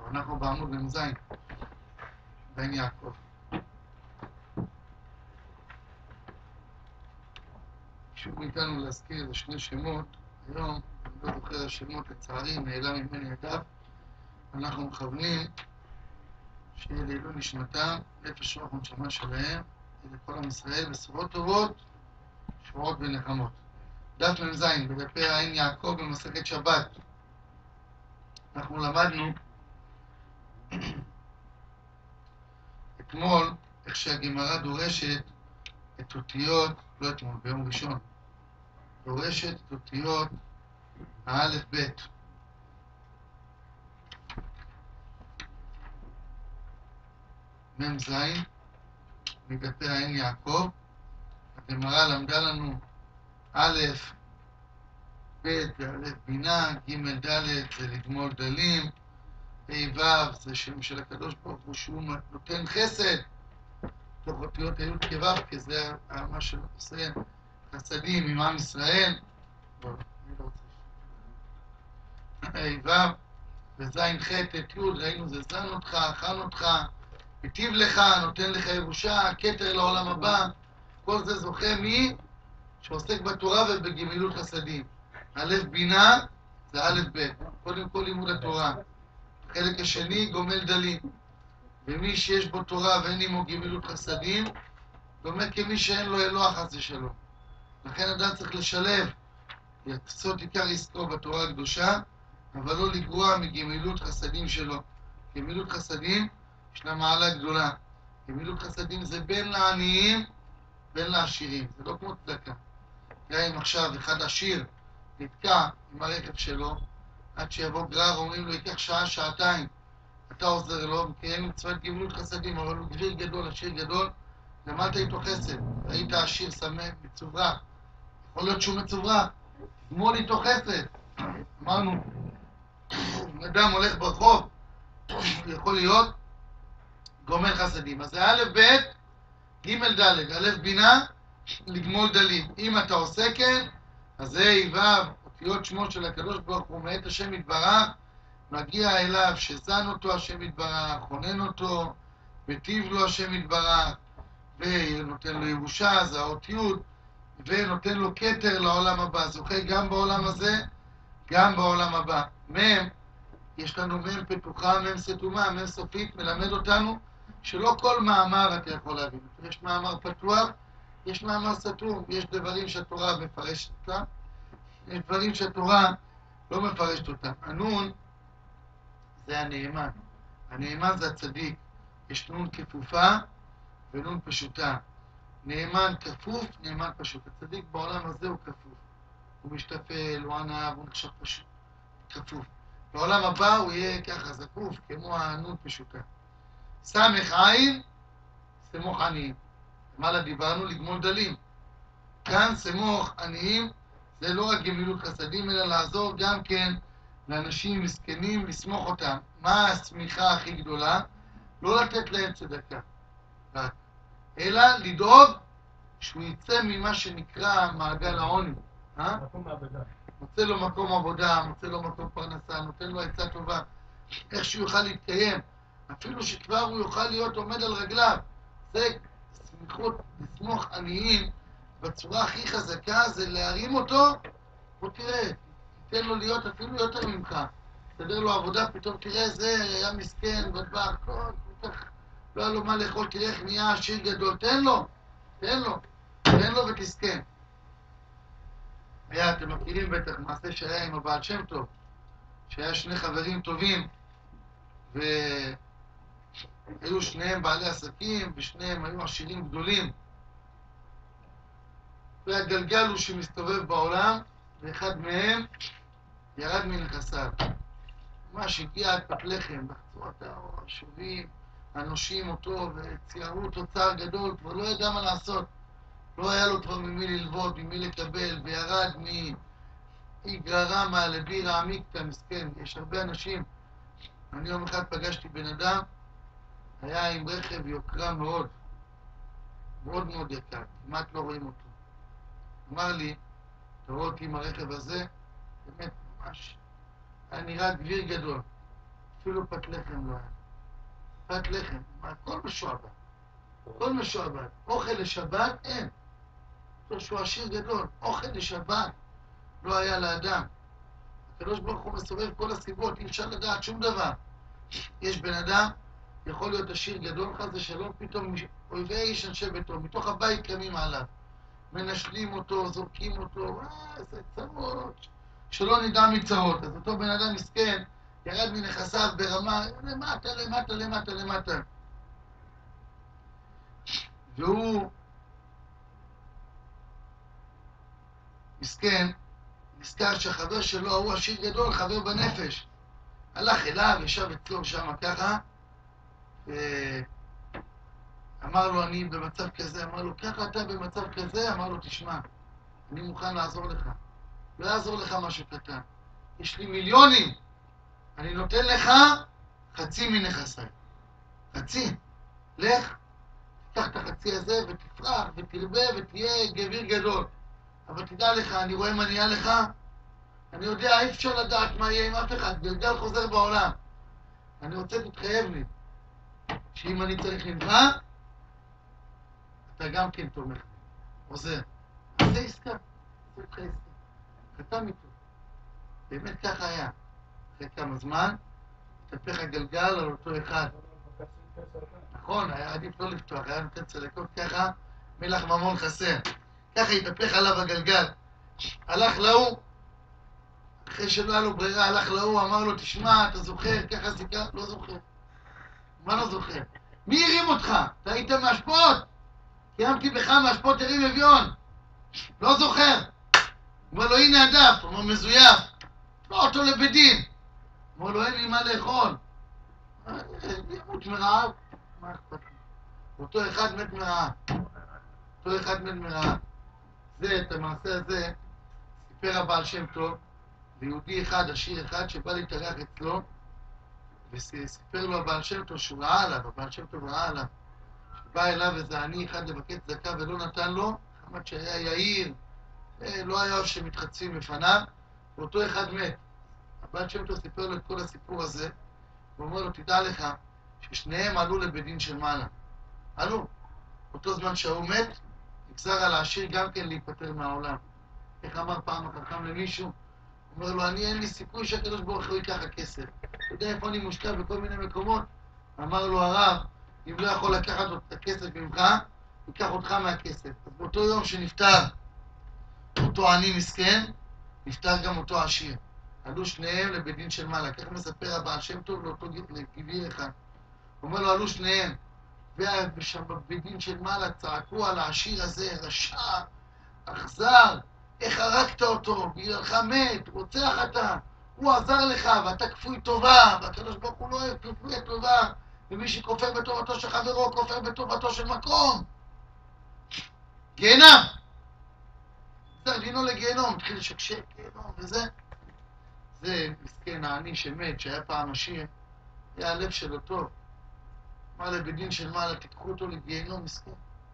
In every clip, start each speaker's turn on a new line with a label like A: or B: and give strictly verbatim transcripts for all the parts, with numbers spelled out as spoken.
A: אנחנו בעמוד מ"ז, בן יעקב. שוב מאיתנו להזכיר איזה שני שמות. היום, אני לא זוכר השמות, לצערי, נעלם ממני הדף. אנחנו מכוונים שיהיה לעילוי נשמתם, נפש רוח ונשמה שלהם, לכל עם ישראל, בשורות טובות, שורות ונחמות. דף מ"ז, בדפי עין יעקב במסכת שבת. אנחנו למדנו אתמול איך שהגמרא דורשת את אותיות, לא אתמול, ביום ראשון, דורשת את אותיות האלף בית. מ"ז, מדפי עין יעקב. הגמרא למדה לנו א', ב' זה א' בינה, ג' ד' זה לגמול דלים, ה' ו' זה שם של הקדוש ברוך הוא שהוא נותן חסד תוך אותיות ה' כו', כי זה מה שעושה חסדים עם עם ישראל. בואו, אני לא רוצה ה' ו' וז' ח' את י', ראינו זה זן אותך, הכן אותך, היטיב לך, נותן לך ירושה, כתר לעולם הבא. כל זה זוכה מי שעוסק בתורה ובגמילות חסדים. א' בינה זה א' ב', קודם כל לימוד התורה. החלק השני גומל דלים, ומי שיש בו תורה ואין עמו גמילות חסדים דומה כמי שאין לו אלוה חס ושלום. לכן אדם צריך לשלב, לעשות עיקר עסקו בתורה הקדושה, אבל לא לגרוע מגמילות חסדים שלו. גמילות חסדים יש לה מעלה גדולה. גמילות חסדים זה בין לעניים בין לעשירים, זה לא כמו צדקה. גם אם עכשיו אחד עשיר נתקע עם הרכב שלו, עד שיבוא גרר אומרים לו ייקח שעה, שעתיים, אתה עוזר לו, מקיים מצוות גמילות חסדים, אבל הוא גביר גדול, עשיר גדול, למדת איתו חסד. ראית עשיר שמח, מצוברח, יכול להיות שהוא מצוברח, גמול איתו חסד. אמרנו, אדם הולך ברחוב, יכול להיות גומל חסדים. אז זה א' ב' ג' ד', א' בינה, לגמול דלים. אם אתה עושה כן, אז ה' ו' אותיות שמו של הקדוש ברוך הוא מאת השם יתברך, מגיע אליו שזן אותו השם יתברך, חונן אותו, מטיב לו השם יתברך, ונותן לו ירושה, זה האות י', ונותן לו כתר לעולם הבא, זוכה גם בעולם הזה, גם בעולם הבא. מ', יש לנו מ' פתוחה, מ' סתומה, מ' סופית, מלמד אותנו שלא כל מאמר אתה יכול להבין. יש מאמר פתוח, יש מאמר סתום, יש דברים שהתורה מפרשת אותם, יש דברים שהתורה לא מפרשת אותם. הנון זה הנאמן, הנאמן זה הצדיק, יש נון כפופה ונון פשוטה. נאמן כפוף, נאמן פשוט. הצדיק בעולם הזה הוא כפוף, הוא משתפל, הוא ענב, הוא נחשב פשוט, כפוף. בעולם הבא הוא יהיה ככה זקוף, כמו הנון פשוטה. סמך עין, סמוך עניים. למעלה דיברנו לגמול דלים. כאן סמוך עניים זה לא רק גמילות חסדים, אלא לעזור גם כן לאנשים מסכנים, לסמוך אותם. מה הסמיכה הכי גדולה? לא לתת להם צדקה, רק, אלא לדאוג שהוא יצא ממה שנקרא מעגל העוני. אה?
B: מקום העבודה.
A: מוצא לו מקום עבודה, מוצא לו מקום פרנסה, נותן לו עצה טובה, איך שהוא יוכל להתקיים, אפילו שכבר הוא יוכל להיות עומד על רגליו. זה סמיכות, לסמוך עניים בצורה הכי חזקה, זה להרים אותו, בוא תראה, תיתן לו להיות אפילו יותר ממך, תסדר לו עבודה, פתאום תראה, זה היה מסכן, בדבר, כל כך, לא היה לו מה לאכול, תראה איך נהיה עשיר גדול, תן לו, תן לו, תן לו ותזכה. היה, אתם מכירים בטח, מעשה שהיה עם הבעל שם טוב, שהיה שני חברים טובים, והיו שניהם בעלי עסקים, ושניהם היו עשירים גדולים. והגלגל הוא שמסתובב בעולם, ואחד מהם ירד מנכסיו. ממש הגיע עד פת לחם, בחצו את השובים, אנושים אותו, וציירו אותו צער גדול, כבר לא ידע מה לעשות. לא היה לו כבר ממי ללוות, ממי לקבל, וירד מאיגרא רמא לבירא עמיקתא, מסכן. יש הרבה אנשים. אני יום אחד פגשתי בן אדם, היה עם רכב יוקרה מאוד, מאוד מאוד יקר, כמעט לא רואים אותו. אמר לי, אתה רואה אותי עם הרכב הזה? באמת, ממש, היה נראה גביר גדול. אפילו פת לחם לא היה. פת לחם, הכל משועבד. הכל משועבד. אוכל לשבת אין. שהוא עשיר גדול. אוכל לשבת לא היה לאדם. הקדוש ברוך הוא מסובב כל הסיבות, אי אפשר לדעת שום דבר. יש בן אדם, יכול להיות עשיר גדול, חס ושלום, פתאום אויבי איש אנשי ביתו, מתוך הבית קמים עליו. מנשלים אותו, זורקים אותו, אה, איזה צרות. שלא נדע מצרות. אז אותו בן אדם מסכן, ירד מנכסיו ברמה, למטה, למטה, למטה, למטה. והוא מסכן, נזכר שהחבר שלו, הוא עשיר גדול, חבר בנפש. הלך אליו, ישב אצלו שם ככה, ואמר לו, אני במצב כזה, אמר לו, ככה אתה במצב כזה? אמר לו, תשמע, אני מוכן לעזור לך. לא יעזור לך משהו קטן. יש לי מיליונים. אני נותן לך חצי מנכסיי. חצי. לך, תיקח את החצי הזה ותפרח ותרבה ותהיה גביר גדול. אבל תדע לך, אני רואה מה נהיה לך. אני יודע, אי אפשר לדעת מה יהיה עם אף אחד. גלגל חוזר בעולם. אני רוצה תתחייב לי, שאם אני צריך ממך, אתה גם כן תומך. עוזר. אז זה עסקה. זה איתך עסקה. חתם איתו. באמת ככה היה. אחרי כמה זמן, התהפך הגלגל על אותו אחד. נכון, היה עדיף לא לפתוח, היה נותן צלקות ככה, מלח ממון חסר. ככה התהפך עליו הגלגל. הלך להוא, אחרי שלא היה לו ברירה, הלך להוא, אמר לו, תשמע, אתה זוכר, ככה זיקה? לא זוכר. מה לא זוכר? מי הרים אותך? אתה היית מהשפות? קיימתי בך מהשפות הרים אביון. לא זוכר. אומר לו, הנה הדף, הוא אומר, מזויף. לא אותו לבית דין. אומר לו, אין לי מה לאכול. ימות מרעב. מה אכפת לי? אותו אחד מת מרעב. אותו אחד מת מרעב. זה, את המעשה הזה, סיפר הבעל שם טוב, ויהודי אחד, עשיר אחד, שבא להתארח אצלו, וסיפר לו הבעל שם טוב שהוא ראה עליו, הבעל שם טוב ראה עליו. שבא אליו איזה עני אחד לבקש צדקה ולא נתן לו, חמת שהיה יאיר, לא היה אוהב שמתחצפים לפניו, ואותו אחד מת. הבעל שם טוב סיפר לו את כל הסיפור הזה, הוא אומר לו, תדע לך, ששניהם עלו לבית דין של מעלה. עלו. אותו זמן שהוא מת, נגזר על העשיר גם כן להיפטר מהעולם. איך אמר פעם החכם למישהו? הוא אומר לו, אני אין לי סיכוי שהקדוש ברוך הוא ייקח הכסף. אתה יודע איפה אני מושקע בכל מיני מקומות? אמר לו הרב, אם לא יכול לקחת את הכסף ממך, ייקח אותך מהכסף. אז באותו יום שנפטר אותו עני מסכן, נפטר גם אותו עשיר. עלו שניהם לבית דין של מעלה. כך מספר הבעל שם טוב לאותו גביר אחד. הוא אומר לו, עלו שניהם. ושם בבית דין של מעלה צעקו על העשיר הזה, רשע, אכזר, איך הרגת אותו, בגללך מת, רוצח אתה, הוא עזר לך ואתה כפוי טובה, והקדוש ברוך הוא לא אוהב כפוי טובה, ומי שכופר בטובתו של חברו, כופר בטובתו של מקום. גיהנם. זה דינו לגיהנום, התחיל לשקשק גיהנום וזה. זה מסכן העני שמת, שהיה פעם עשיר, היה הלב שלו טוב. אמר לבית דין של מעלה, תיקחו אותו לגיהנום, מסכן.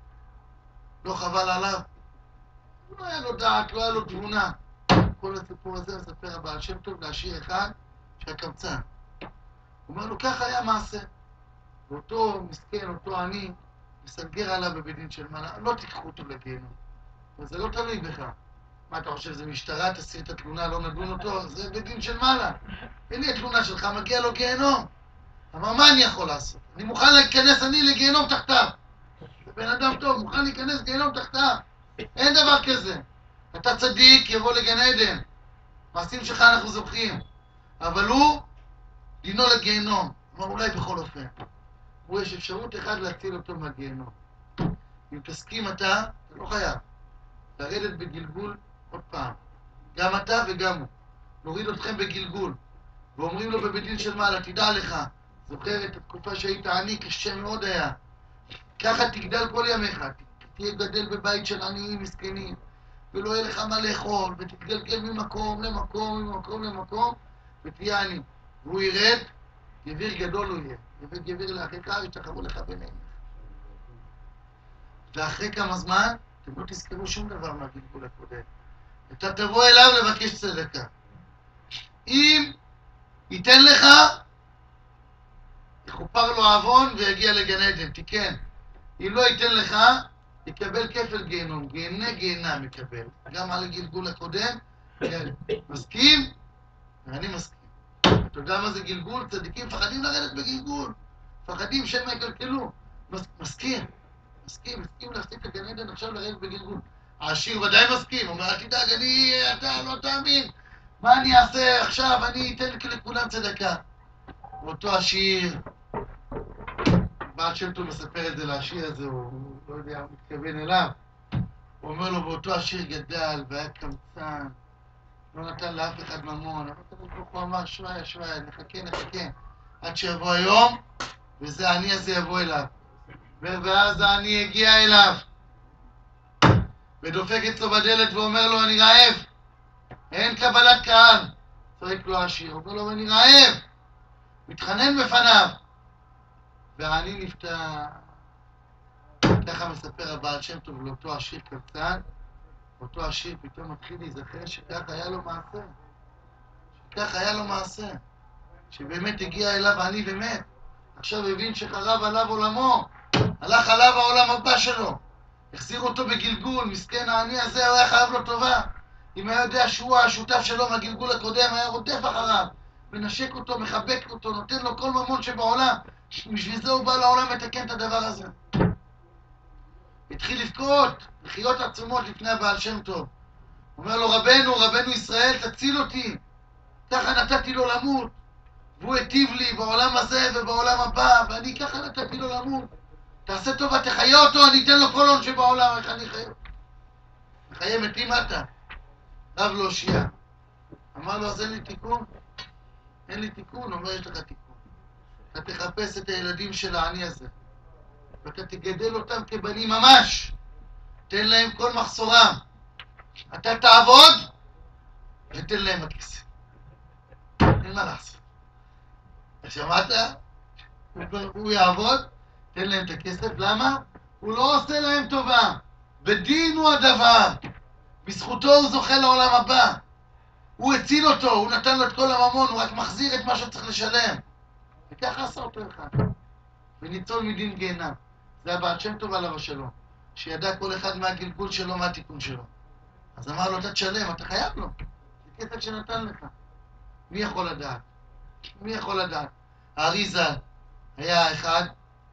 A: לא חבל עליו. לא היה לו דעת, לא היה לו תבונה. כל הסיפור הזה מספר הבעל שם טוב לעשיר אחד שהיה קמצן. הוא אומר לו, ככה היה מעשה. ואותו מסכן, אותו עני, מסנגר עליו בבית דין של מעלה, לא תיקחו אותו לגיהנום. וזה לא תלוי בך. מה אתה חושב, זה משטרה, תסיר את התלונה, לא נדון אותו? זה בית דין של מעלה. הנה התלונה שלך, מגיע לו גיהנום. אמר, מה אני יכול לעשות? אני מוכן להיכנס אני לגיהנום תחתיו. זה בן אדם טוב, מוכן להיכנס לגיהנום תחתיו. אין דבר כזה. אתה צדיק, יבוא לגן עדן. מעשים שלך אנחנו זוכרים. אבל הוא, דינו לגיהנום. אמר, אולי בכל אופן. הוא יש אפשרות אחד להציל אותו מהגיהנום. אם תסכים אתה, אתה לא חייב. לרדת בגלגול עוד פעם. גם אתה וגם הוא. נוריד אתכם בגלגול. ואומרים לו בבית דין של מעלה, תדע לך, זוכר את התקופה שהיית עני, קשה מאוד היה. ככה תגדל כל ימיך, תהיה גדל בבית של עניים מסכנים, ולא יהיה לך מה לאכול, ותתגלגל ממקום למקום, ממקום למקום, ותהיה עני. והוא ירד, גביר גדול הוא יהיה. גביר גביר לאחיך, ישתחוו לך ביניהם. ואחרי כמה זמן, אתם לא תזכרו שום דבר מהגלגול הקודם. אתה תבוא אליו לבקש צדקה. אם ייתן לך, לו עוון ויגיע לגן עדן, תיקן. אם לא ייתן לך, יקבל כפל גיהנום, גיהנה גיהנם יקבל. גם על הגלגול הקודם, מסכים? אני מסכים. אתה יודע מה זה גלגול? צדיקים מפחדים לרדת בגלגול. מפחדים שמא יקלקלו. מס, מסכים. מסכים, מסכים להפסיק את הגן עדן עכשיו לרדת בגלגול. העשיר ודאי מסכים, אומר, אל תדאג, אני, אתה לא תאמין. מה אני אעשה עכשיו? אני אתן לכולם צדקה. ואותו עשיר, בעל שם טוב מספר את זה לעשיר הזה, הוא לא יודע, הוא מתכוון אליו. הוא אומר לו, ואותו עשיר גדל והיה קמצן, לא נתן לאף אחד ממון, אבל הוא אמר, שוואיה, שוואיה, נחכה, נחכה, עד שיבוא היום, וזה העני הזה יבוא אליו. ואז העני יגיע אליו, ודופק אצלו בדלת ואומר לו, אני רעב, אין קבלת קהל. צועק לו העשיר, אומר לו, אני רעב, מתחנן בפניו. והעני נפתע. ככה מספר הבעל שם טוב לאותו עשיר קמצן, אותו עשיר פתאום מתחיל להיזכר שכך היה לו מעשה. שכך היה לו מעשה. שבאמת הגיע אליו העני ומת. עכשיו הבין שחרב עליו עולמו. הלך עליו העולם הבא שלו. החזיר אותו בגלגול. מסכן העני הזה, הוא היה חייב לו טובה. אם היה יודע שהוא השותף שלו מהגלגול הקודם, היה רודף אחריו. מנשק אותו, מחבק אותו, נותן לו כל ממון שבעולם. בשביל זה הוא בא לעולם לתקן את הדבר הזה. התחיל לבכות, לחיות עצומות לפני הבעל שם טוב. אומר לו, רבנו, רבנו ישראל, תציל אותי. ככה נתתי לו למות. והוא היטיב לי בעולם הזה ובעולם הבא, ואני ככה נתתי לו למות. תעשה טובה, תחיה אותו, אני אתן לו כל הון שבעולם, איך אני חיה? חיה מתים אתה. רב לא הושיע. אמר לו, אז אין לי תיקון? אין לי תיקון, אומר, יש לך תיקון. אתה תחפש את הילדים של העני הזה. ואתה תגדל אותם כבנים ממש. תן להם כל מחסורם. אתה תעבוד ותן להם הכסף. אין מה לעשות. שמעת? הוא יעבוד, תן להם את הכסף. למה? הוא לא עושה להם טובה. בדין הוא הדבר. בזכותו הוא זוכה לעולם הבא. הוא הציל אותו, הוא נתן לו את כל הממון, הוא רק מחזיר את מה שצריך לשלם. וככה עשה אותו אחד. וניצול מדין גיהנם. זה הבעל שם טוב עליו השלום, שידע כל אחד מהגלגול שלו, מה התיקון שלו. אז אמר לו, אתה תשלם, אתה חייב לו. זה כסף שנתן לך. מי יכול לדעת? מי יכול לדעת? הארי ז"ל היה אחד,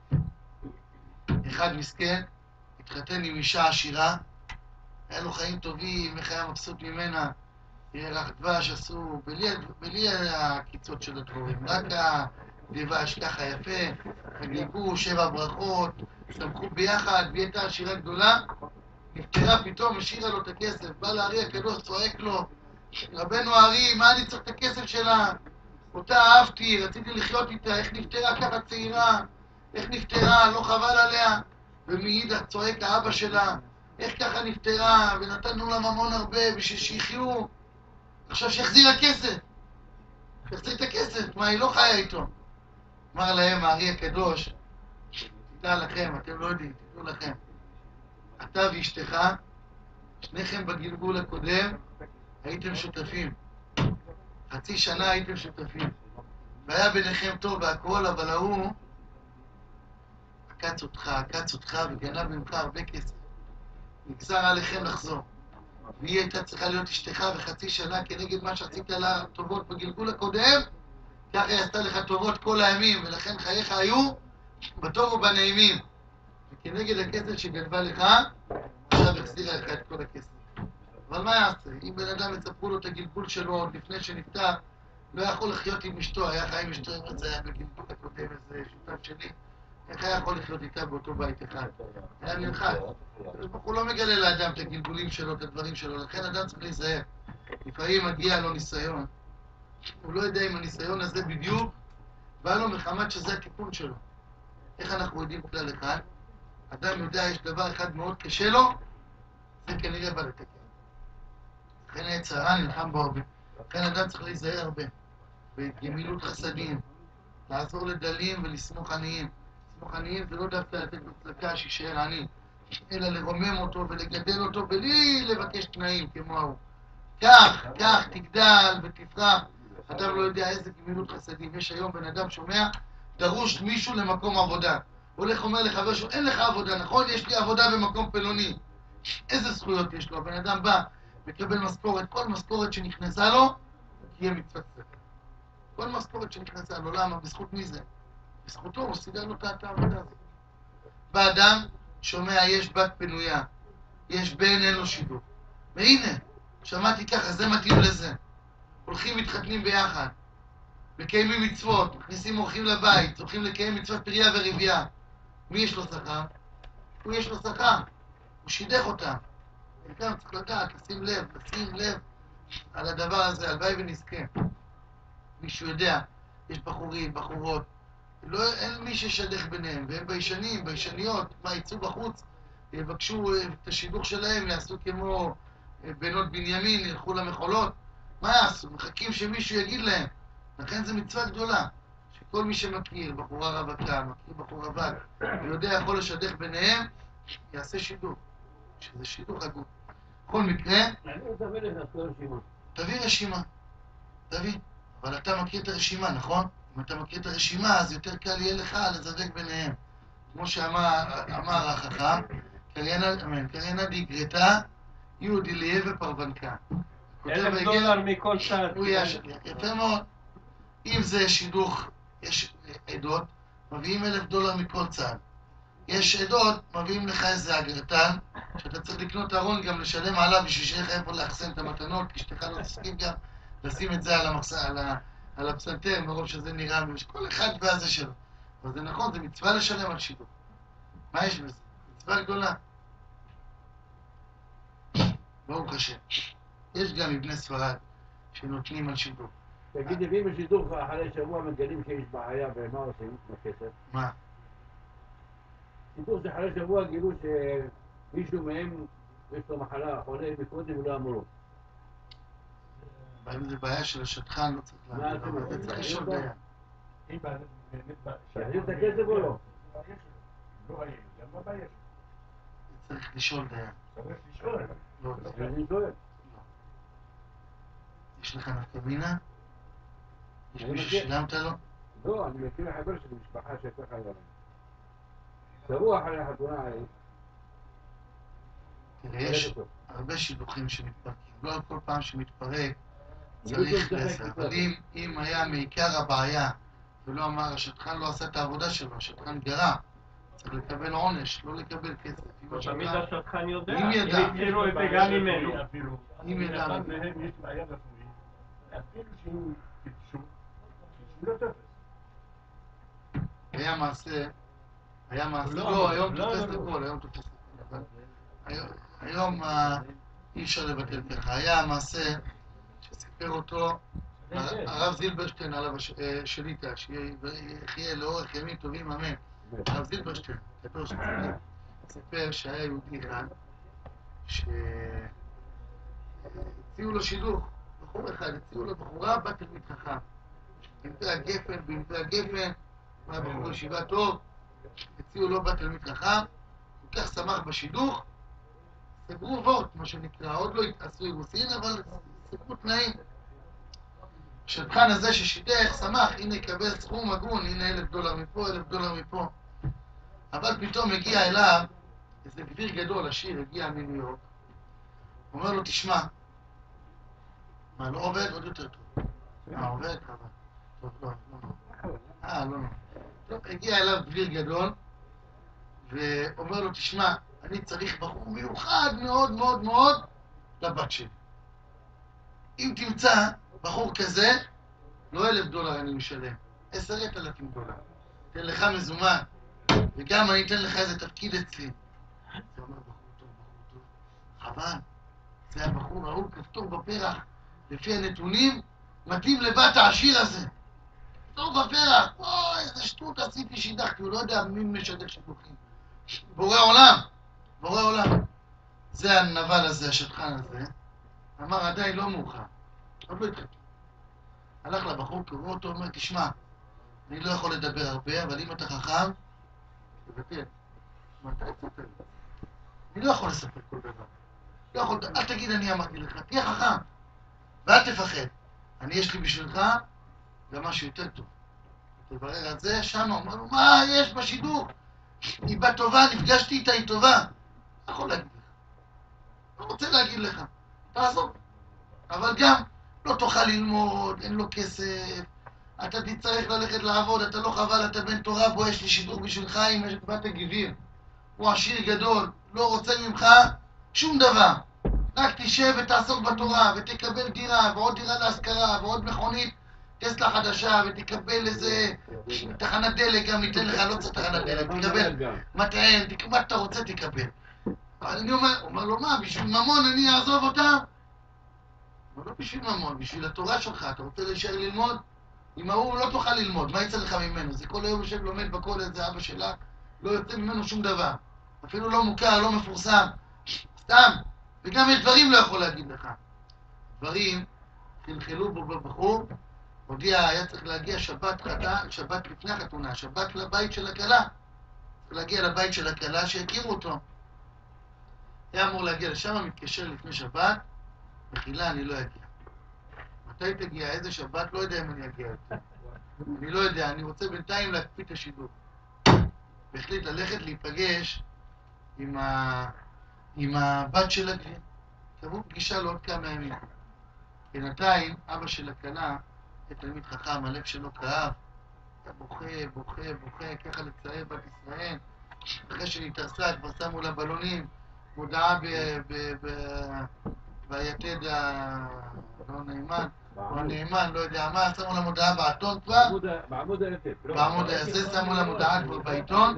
A: אחד מסכן, התחתן עם אישה עשירה, היה לו חיים טובים, איך היה מבסוט ממנה, ירח דבש עשו, בלי, בלי הקיצות של הדבורים, רק הדבש ככה יפה, חגגו שבע ברכות, שמחו ביחד, והיא הייתה עשירה גדולה, נפטרה פתאום, השאירה לו את הכסף, בא לארי הקדוש, צועק לו, רבנו הארי, מה אני צריך את הכסף שלה? אותה אהבתי, רציתי לחיות איתה, איך נפטרה ככה צעירה, איך נפטרה, לא חבל עליה, ומאידך צועק האבא שלה, איך ככה נפטרה, ונתנו לה ממון הרבה בשביל שיחיו, עכשיו שיחזיר הכסף, שיחזיר את הכסף, מה, היא לא חיה איתו. אמר להם הארי הקדוש, תדע לכם, אתם לא יודעים, תדעו לכם, אתה ואשתך, שניכם בגלגול הקודם, הייתם שותפים. חצי שנה הייתם שותפים. והיה ביניכם טוב והכל, אבל ההוא עקץ אותך, עקץ אותך וגנב ממך הרבה כסף. נגזר עליכם לחזור. והיא הייתה צריכה להיות אשתך וחצי שנה כנגד מה שעשית לה טובות בגלגול הקודם, ככה היא עשתה לך טובות כל הימים, ולכן חייך היו בטוב ובנעימים. וכנגד הכסף שגנבה לך, עכשיו החזירה לך את כל הכסף. אבל מה יעשה? אם בן אדם יצפרו לו את הגלגול שלו עוד לפני שנפטר, לא יכול לחיות עם אשתו, היה חי עם אשתו, אם זה היה בגלגול הקודם, איזה שותף שלי, איך היה יכול לחיות איתה באותו בית אחד? היה נלחץ. הוא לא מגלה לאדם את הגלגולים שלו, את הדברים שלו, לכן אדם צריך להיזהר. לפעמים מגיע לו ניסיון, הוא לא יודע אם הניסיון הזה בדיוק, בא לו מחמת שזה התיקון שלו. איך אנחנו יודעים כלל אחד? אדם יודע, יש דבר אחד מאוד קשה לו, זה כנראה בא לתקן. לכן היצרה נלחם בו הרבה. לכן אדם צריך להיזהר הרבה. בגמילות חסדים, לעזור לדלים ולסמוך עניים. לסמוך עניים זה לא דווקא לתת בצדקה שישאר עני, אלא לרומם אותו ולגדל אותו בלי לבקש תנאים כמו ההוא. כך, כך, תגדל ותפרח. אדם לא יודע איזה גמילות חסדים. יש היום בן אדם שומע, דרוש מישהו למקום עבודה. הוא הולך אומר לחבר שלו, אין לך עבודה, נכון? יש לי עבודה במקום פלוני. איזה זכויות יש לו? הבן אדם בא, מקבל משכורת, כל משכורת שנכנסה לו, תהיה מצוות צדקה. כל משכורת שנכנסה לו, למה? בזכות מי זה? בזכותו, הוא סידר לו את העבודה הזאת. באדם שומע, יש בת פנויה, יש בן, אין לו שידור. והנה, שמעתי ככה, זה מתאים לזה. הולכים מתחתנים ביחד, מקיימים מצוות, מכניסים אורחים לבית, הולכים לקיים מצוות פריה ורבייה. מי יש לו שכר? הוא יש לו שכר, הוא שידך אותם. וכאן צריך לדעת, לשים לב, לשים לב על הדבר הזה, הלוואי ונזכה. מישהו יודע, יש בחורים, בחורות, לא, אין מי ששדך ביניהם, והם ביישנים, ביישניות, מה, יצאו בחוץ, יבקשו את השידוך שלהם, יעשו כמו בנות בנימין, ילכו למחולות. מה יעשו? מחכים שמישהו יגיד להם. לכן זו מצווה גדולה, שכל מי שמכיר, בחורה רווקה, מכיר בחור רווק, ויודע יכול לשדך ביניהם, יעשה שידוך, שזה שידוך הגון. בכל מקרה, תביא רשימה, תביא. אבל אתה מכיר את הרשימה, נכון? אם אתה מכיר את הרשימה, אז יותר קל יהיה לך לזווק ביניהם. כמו שאמר אמר החכם, קריינה דיגרתה, יהודי ליה ופרוונקה.
B: אלף דולר מכל צד.
A: יפה מאוד. אם זה שידוך, יש עדות, מביאים אלף דולר מכל צד. יש עדות, מביאים לך איזה אגרטן, שאתה צריך לקנות ארון גם לשלם עליו בשביל שיהיה לך איפה לאחסן את המתנות, כי אשתך לא תסכים גם לשים את זה על, המחס... על, ה... על הפסנתר, מרוב שזה נראה, כל אחד והזה שלו. אבל זה נכון, זה מצווה לשלם על שידוך. מה יש בזה? מצווה גדולה. ברוך השם. יש גם מבני ספרד שנותנים על שידוך.
C: תגיד, אם בשידוך אחרי שבוע מגלים שיש בעיה, ומה עושים בכסף?
A: מה?
C: שידוך שאחרי שבוע גילו שמישהו מהם יש לו מחלה, חולה מקודם ולא אמרו.
A: אם זה בעיה של השטחן, לא צריך להגיד, אבל זה צריך לשאול דיין.
C: יחזיר את הכסף או לא?
D: לא היה, גם לא בעיה.
A: צריך לשאול דיין.
D: צריך לשאול.
A: לא,
C: אני שואל.
A: יש לך נפקא מינה? יש
C: אני
A: מישהו
C: מכיר.
A: ששילמת לו?
C: לא, אני מכיר חבר שלי, משפחה שככה היה להם. שבוע אחרי החתונה ההיא,
A: תראה, יש
C: אותו.
A: הרבה שידוכים שמתפרקים. לא על כל פעם שמתפרק
C: אני
A: צריך
C: לא
A: לזה.
C: משחק
A: אבל
C: איתו.
A: אם, אם היה מעיקר הבעיה ולא אמר, השטחן לא עשה את העבודה שלו, השטחן גרע, צריך לקבל עונש, לא לקבל כסף. אם
B: תמיד
A: השטחן-
B: השטחן יודע,
A: אם ידע.
B: אם הכירו את זה גם ממנו.
A: אם ידע.
D: לאחד מהם יש בעיה רפואית, אפילו שהוא טיפשו, שהוא לא תופס.
A: היה מעשה, היה מעשה,
B: לא,
A: לא, היום
B: לא,
A: תופס
B: לא, לא.
A: הכל, היום תופס הכל, אבל היום- היום אה, אי אפשר לבטל ככה. היה מעשה שסיפר אותו הר- הרב זילברשטיין עליו הש- אה, שליטה, שיחיה לאורך ימים טובים, אמן. הרב זילברשטיין, גדול של צדיק, סיפר שהיה יהודי אחד שהציעו לו שידוך, בחור אחד, הציעו לו בחורה בת תלמיד חכם. בנפי הגפן, בנפי הגפן, הוא היה בחור ישיבה טוב, הציעו לו בת תלמיד חכם, כל כך שמח בשידוך, סגרו וורט, מה שנקרא, עוד לא עשו אירוסין, אבל סגרו תנאים. השטחן הזה ששידך, שמח, הנה יקבל סכום הגון, הנה אלף דולר מפה, אלף דולר מפה. אבל פתאום הגיע אליו איזה גביר גדול, עשיר, הגיע מניו יורק. הוא אומר לו, תשמע, מה, לא עובד? עוד יותר טוב. מה, עובד? אבל. טוב, לא, לא, לא. אה, לא, לא. טוב, הגיע אליו גביר גדול, ואומר לו, תשמע, אני צריך בחור מיוחד מאוד מאוד מאוד לבת שלי. אם תמצא בחור כזה, לא אלף דולר אני משלם, עשרת אלפים דולר. אתן לך מזומן, וגם אני אתן לך איזה תפקיד אצלי. זה אומר, בחור טוב, בחור טוב. חבל, זה הבחור ההוא כפתור בפרח, לפי הנתונים, מתאים לבת העשיר הזה. כפתור בפרח, אוי, איזה שטות עשיתי שידחתי, הוא לא יודע מי משדך שידוכים. בורא עולם, בורא עולם. זה הנבל הזה, השטחן הזה, אמר, עדיין לא מאוחר, עוד לא התחלתי. הלך לבחור, קראו אותו, אומר, תשמע, אני לא יכול לדבר הרבה, אבל אם אתה חכם, תבטל. מתי תספר? אני לא יכול לספר כל דבר. לא יכול, אל תגיד אני אמרתי לך, תהיה חכם, ואל תפחד. אני יש לי בשבילך גם משהו יותר טוב. תברר על זה, שמה, אומר לו, מה יש בשידור? היא בת טובה, נפגשתי איתה, היא טובה. לא יכול להגיד לך. לא רוצה להגיד לך. תעזוב. אבל גם, לא תוכל ללמוד, אין לו כסף, אתה תצטרך ללכת לעבוד, אתה לא חבל, אתה בן תורה, בוא, יש לי שידור בשבילך עם בת הגביר. הוא עשיר גדול, לא רוצה ממך שום דבר. רק תשב ותעסוק בתורה, ותקבל דירה, ועוד דירה להשכרה, ועוד מכונית טסלה חדשה, ותקבל איזה תחנת דלק, גם ניתן לך, לא צריך תחנת דלק, תקבל מטען, מה אתה רוצה תקבל. אבל אני אומר, אומר לו, מה, בשביל ממון אני אעזוב אותה? אבל לא בשביל ממון, בשביל התורה שלך, אתה רוצה להישאר ללמוד? אם ההוא לא תוכל ללמוד, מה יצא לך ממנו? זה כל היום יושב לומד בכולל, זה אבא שלה, לא יוצא ממנו שום דבר. אפילו לא מוכר, לא מפורסם. סתם. וגם יש דברים לא יכול להגיד לך. דברים, חלחלו בו בבחור, הודיע, היה צריך להגיע שבת חתן, שבת לפני החתונה, שבת לבית של הכלה. צריך להגיע לבית של הכלה, שיכירו אותו. היה אמור להגיע לשם, מתקשר לפני שבת, מחילה, אני לא אגיע. מתי תגיע? איזה שבת? לא יודע אם אני אגיע יותר. אני לא יודע, אני רוצה בינתיים להקפיא את השידור. והחליט ללכת להיפגש עם, ה... עם הבת של הגביר. קבעו פגישה לעוד כמה ימים. בינתיים, אבא של הכלה, תלמיד חכם, הלב שלו כאב, אתה בוכה, בוכה, בוכה, ככה לצער בת ישראל. אחרי שנתערסה, כבר שמו לה בלונים, מודעה ב... ב... ב... ביתד הלא נאמן, או הנאמן, לא יודע מה, שמו לה מודעה בעיתון כבר.
C: בעמוד היתד.
A: בעמוד היתד שמו לה מודעה כבר בעיתון.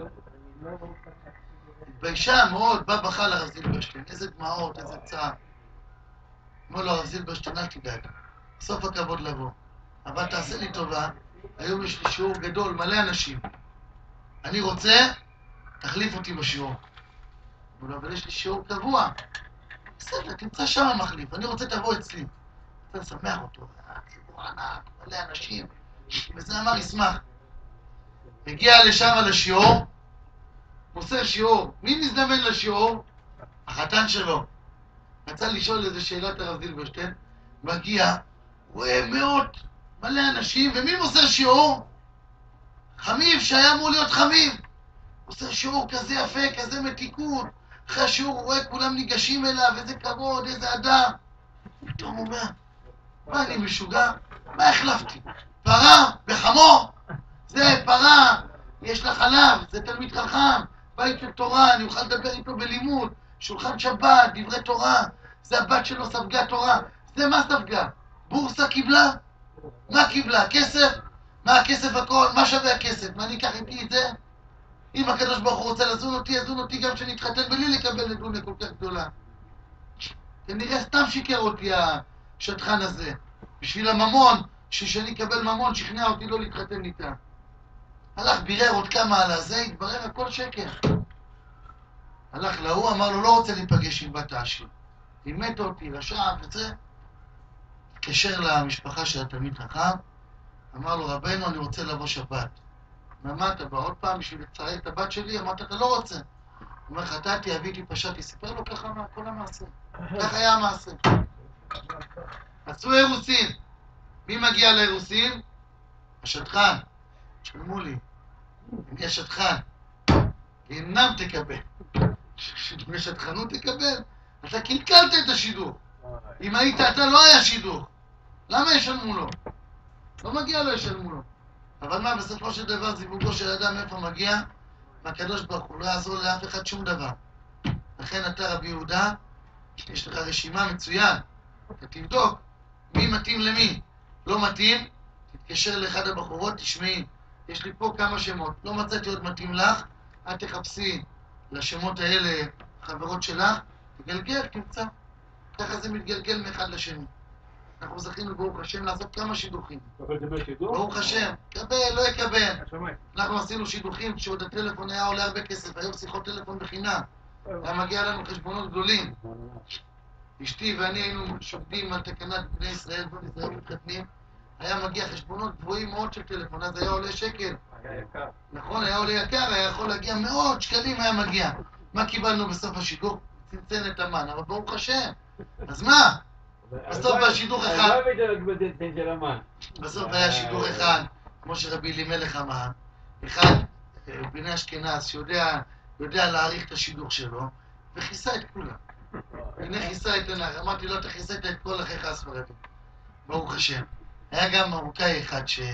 A: התביישה מאוד, בא בכה לרב זילברשטיין, איזה דמעות, איזה צער. אמר לו, הרב זילברשטיין, אל תדאג, סוף הכבוד לבוא. אבל תעשה לי טובה, היום יש לי שיעור גדול, מלא אנשים. אני רוצה, תחליף אותי בשיעור. אמר לו, אבל יש לי שיעור קבוע. בסדר, תמצא שם המחליף, אני רוצה תבוא אצלי. אתה לשמח אותו, ציבור ענק, מלא אנשים, וזה אמר, ישמח. הגיע לשם לשיעור, מוסר שיעור. מי מזדמן לשיעור? החתן שלו. רצה לשאול איזה שאלת הרב זילברשטיין, מגיע, רואה מאות, מלא אנשים, ומי מוסר שיעור? חמיב, שהיה אמור להיות חמיב. מוסר שיעור כזה יפה, כזה מתיקון. אחרי השיעור הוא רואה כולם ניגשים אליו, איזה כבוד, איזה אדם. פתאום הוא אומר, מה אני משוגע? מה החלפתי? פרה בחמור? זה פרה, יש לה חלב, זה תלמיד חכם, בית של תורה, אני אוכל לדבר איתו בלימוד, שולחן שבת, דברי תורה, זה הבת שלו ספגה תורה. זה מה ספגה? בורסה קיבלה? מה קיבלה? כסף? מה הכסף הכל? מה שווה הכסף? מה אני אקח איתי את זה? אם הקדוש ברוך הוא רוצה לזון אותי, יזון אותי גם שנתחתן בלי לקבל נדונה כל כך גדולה. כנראה סתם שיקר אותי השטחן הזה. בשביל הממון, שכשאני אקבל ממון, שכנע אותי לא להתחתן איתה. הלך, בירר עוד כמה על הזה, התברר הכל שקר. הלך להוא, אמר לו, לא רוצה להיפגש עם בת העשיר. לימד אותי, רשע וזה. התקשר למשפחה של התלמיד חכם, אמר לו, רבנו, אני רוצה לבוא שבת. מה אתה בא עוד פעם בשביל לצרק את הבת שלי? אמרת, אתה לא רוצה. הוא אומר, חטאתי, אביתי, פשעתי, סיפר לו ככה מה, כל המעשה. כך היה המעשה. עשו אירוסין. מי מגיע לאירוסין? השטחן. שלמו לי. אני השטחן. אינם תקבל. כשדמי שטחנות תקבל, אתה קלקלת את השידור. אם היית, אתה לא היה שידור. למה ישלמו לו? לא מגיע לו ישלמו לו. אבל מה, בסופו של דבר זיווגו של אדם איפה מגיע? מהקדוש ברוך הוא לא יעזור לאף אחד שום דבר. לכן אתה רבי יהודה, יש לך רשימה מצוין. אתה תבדוק מי מתאים למי. לא מתאים, תתקשר לאחד הבחורות, תשמעי, יש לי פה כמה שמות. לא מצאתי עוד מתאים לך, את תחפשי לשמות האלה, חברות שלך, תגלגל, תמצא. ככה זה מתגלגל מאחד לשני. אנחנו זכינו ברוך השם לעשות כמה שידוכים. ברוך השם, קבל, לא יקבל. אנחנו עשינו שידוכים כשעוד הטלפון היה עולה הרבה כסף, היום שיחות טלפון בחינם. היה מגיע לנו חשבונות גדולים. אשתי ואני היינו שוקדים על תקנת בני ישראל, בני ישראל מתחתנים. היה מגיע חשבונות גבוהים מאוד של טלפון, אז היה עולה שקל.
B: היה יקר.
A: נכון, היה עולה יקר, היה יכול להגיע מאות שקלים, היה מגיע. מה קיבלנו בסוף השידור? צנצן את המן, אבל ברוך השם. אז מה? בסוף היה שידור אחד. בסוף היה שידור אחד, כמו שרבי אלימלך אמר, אחד, בני אשכנז, שיודע יודע להעריך את השידוך שלו, וכיסה את כולם. הנה כיסה את הנער, אמרתי לו, אתה כיסית את כל אחיך הספרדים. ברוך השם. היה גם מרוקאי אחד ש...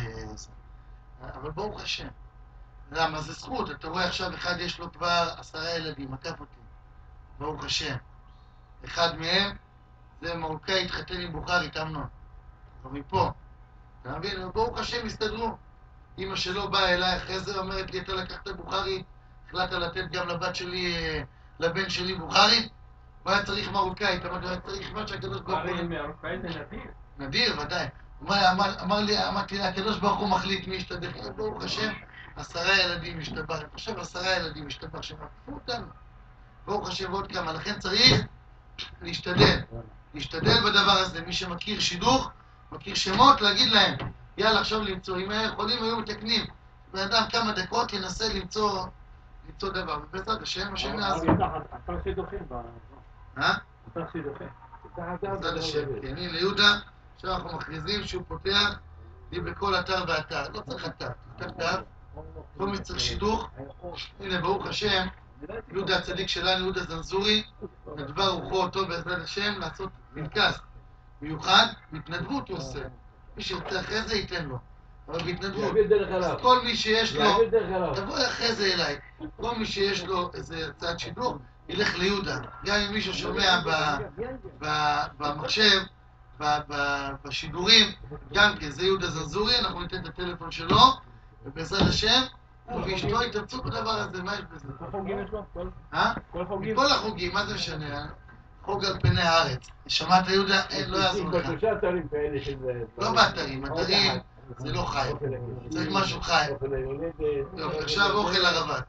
A: אבל ברוך השם. למה? זה זכות, אתה רואה עכשיו אחד יש לו כבר עשרה ילדים, עקף אותי. ברוך השם. אחד מהם, זה מרוקאי התחתן עם בוכרית אמנון. אבל מפה. אתה מבין? ברוך השם הסתדרו. אמא שלו באה אליי אחרי זה, אומרת לי, אתה לקחת בוכרית, החלטת לתת גם לבת שלי, לבן שלי בוכרית? הוא היה צריך מרוקאית, אמרתי לו, היה צריך מה שהקדוש ברוך הוא...
B: מרוקאית זה נדיר. נדיר,
A: ודאי. הוא אמר, אמר לי, אמרתי לה, הקדוש ברוך הוא מחליט מי ישתדך. ברוך השם, עשרה ילדים משתבח. אני חושב עשרה ילדים משתבח שמעקפו אותנו. ברוך השם ועוד כמה. לכן צריך להשתדל. להשתדל בדבר הזה. מי שמכיר שידוך, מכיר שמות, להגיד להם, יאללה, עכשיו למצוא. אם היה יכולים, היו מתקנים. בן אדם כמה דקות ינסה למצוא, למצוא דבר. ובעזרת השם, השם יעזור.
C: אתה שידוכים ב...
A: אה?
C: אתה שידוכים.
A: בעזרת השם. כי אני ליהודה, עכשיו אנחנו מכריזים שהוא פותח לי בכל אתר ואתר. לא צריך אתר, פותח אתר. כל מי שצריך שידוך. הנה, ברוך השם, יהודה הצדיק שלנו, יהודה זנזורי, נדבר רוחו אותו בעזרת השם לעשות פנקס מיוחד, בהתנדבות הוא עושה. מי שירצה אחרי זה ייתן לו, אבל בהתנדבות. אז כל מי שיש לו, תבוא אחרי זה אליי, כל מי שיש לו איזה הצעת שידוך, ילך ליהודה. גם אם מישהו שומע במחשב, בשידורים, גם כן, זה יהודה זנזורי, אנחנו ניתן את הטלפון שלו, ובעזרת השם, הוא ואשתו יתאמצו בדבר הזה, מה יש בזה?
B: כל חוגים יש לו?
A: אה?
B: כל חוגים?
A: כל החוגים, מה זה משנה? חוג על פני הארץ. שמעת יהודה? אין, לא יעזור לך.
C: בשלושה אתרים כאלה שזה...
A: לא באתרים, אתרים זה לא חי. צריך משהו חי. יופי, עכשיו אוכל הרווק.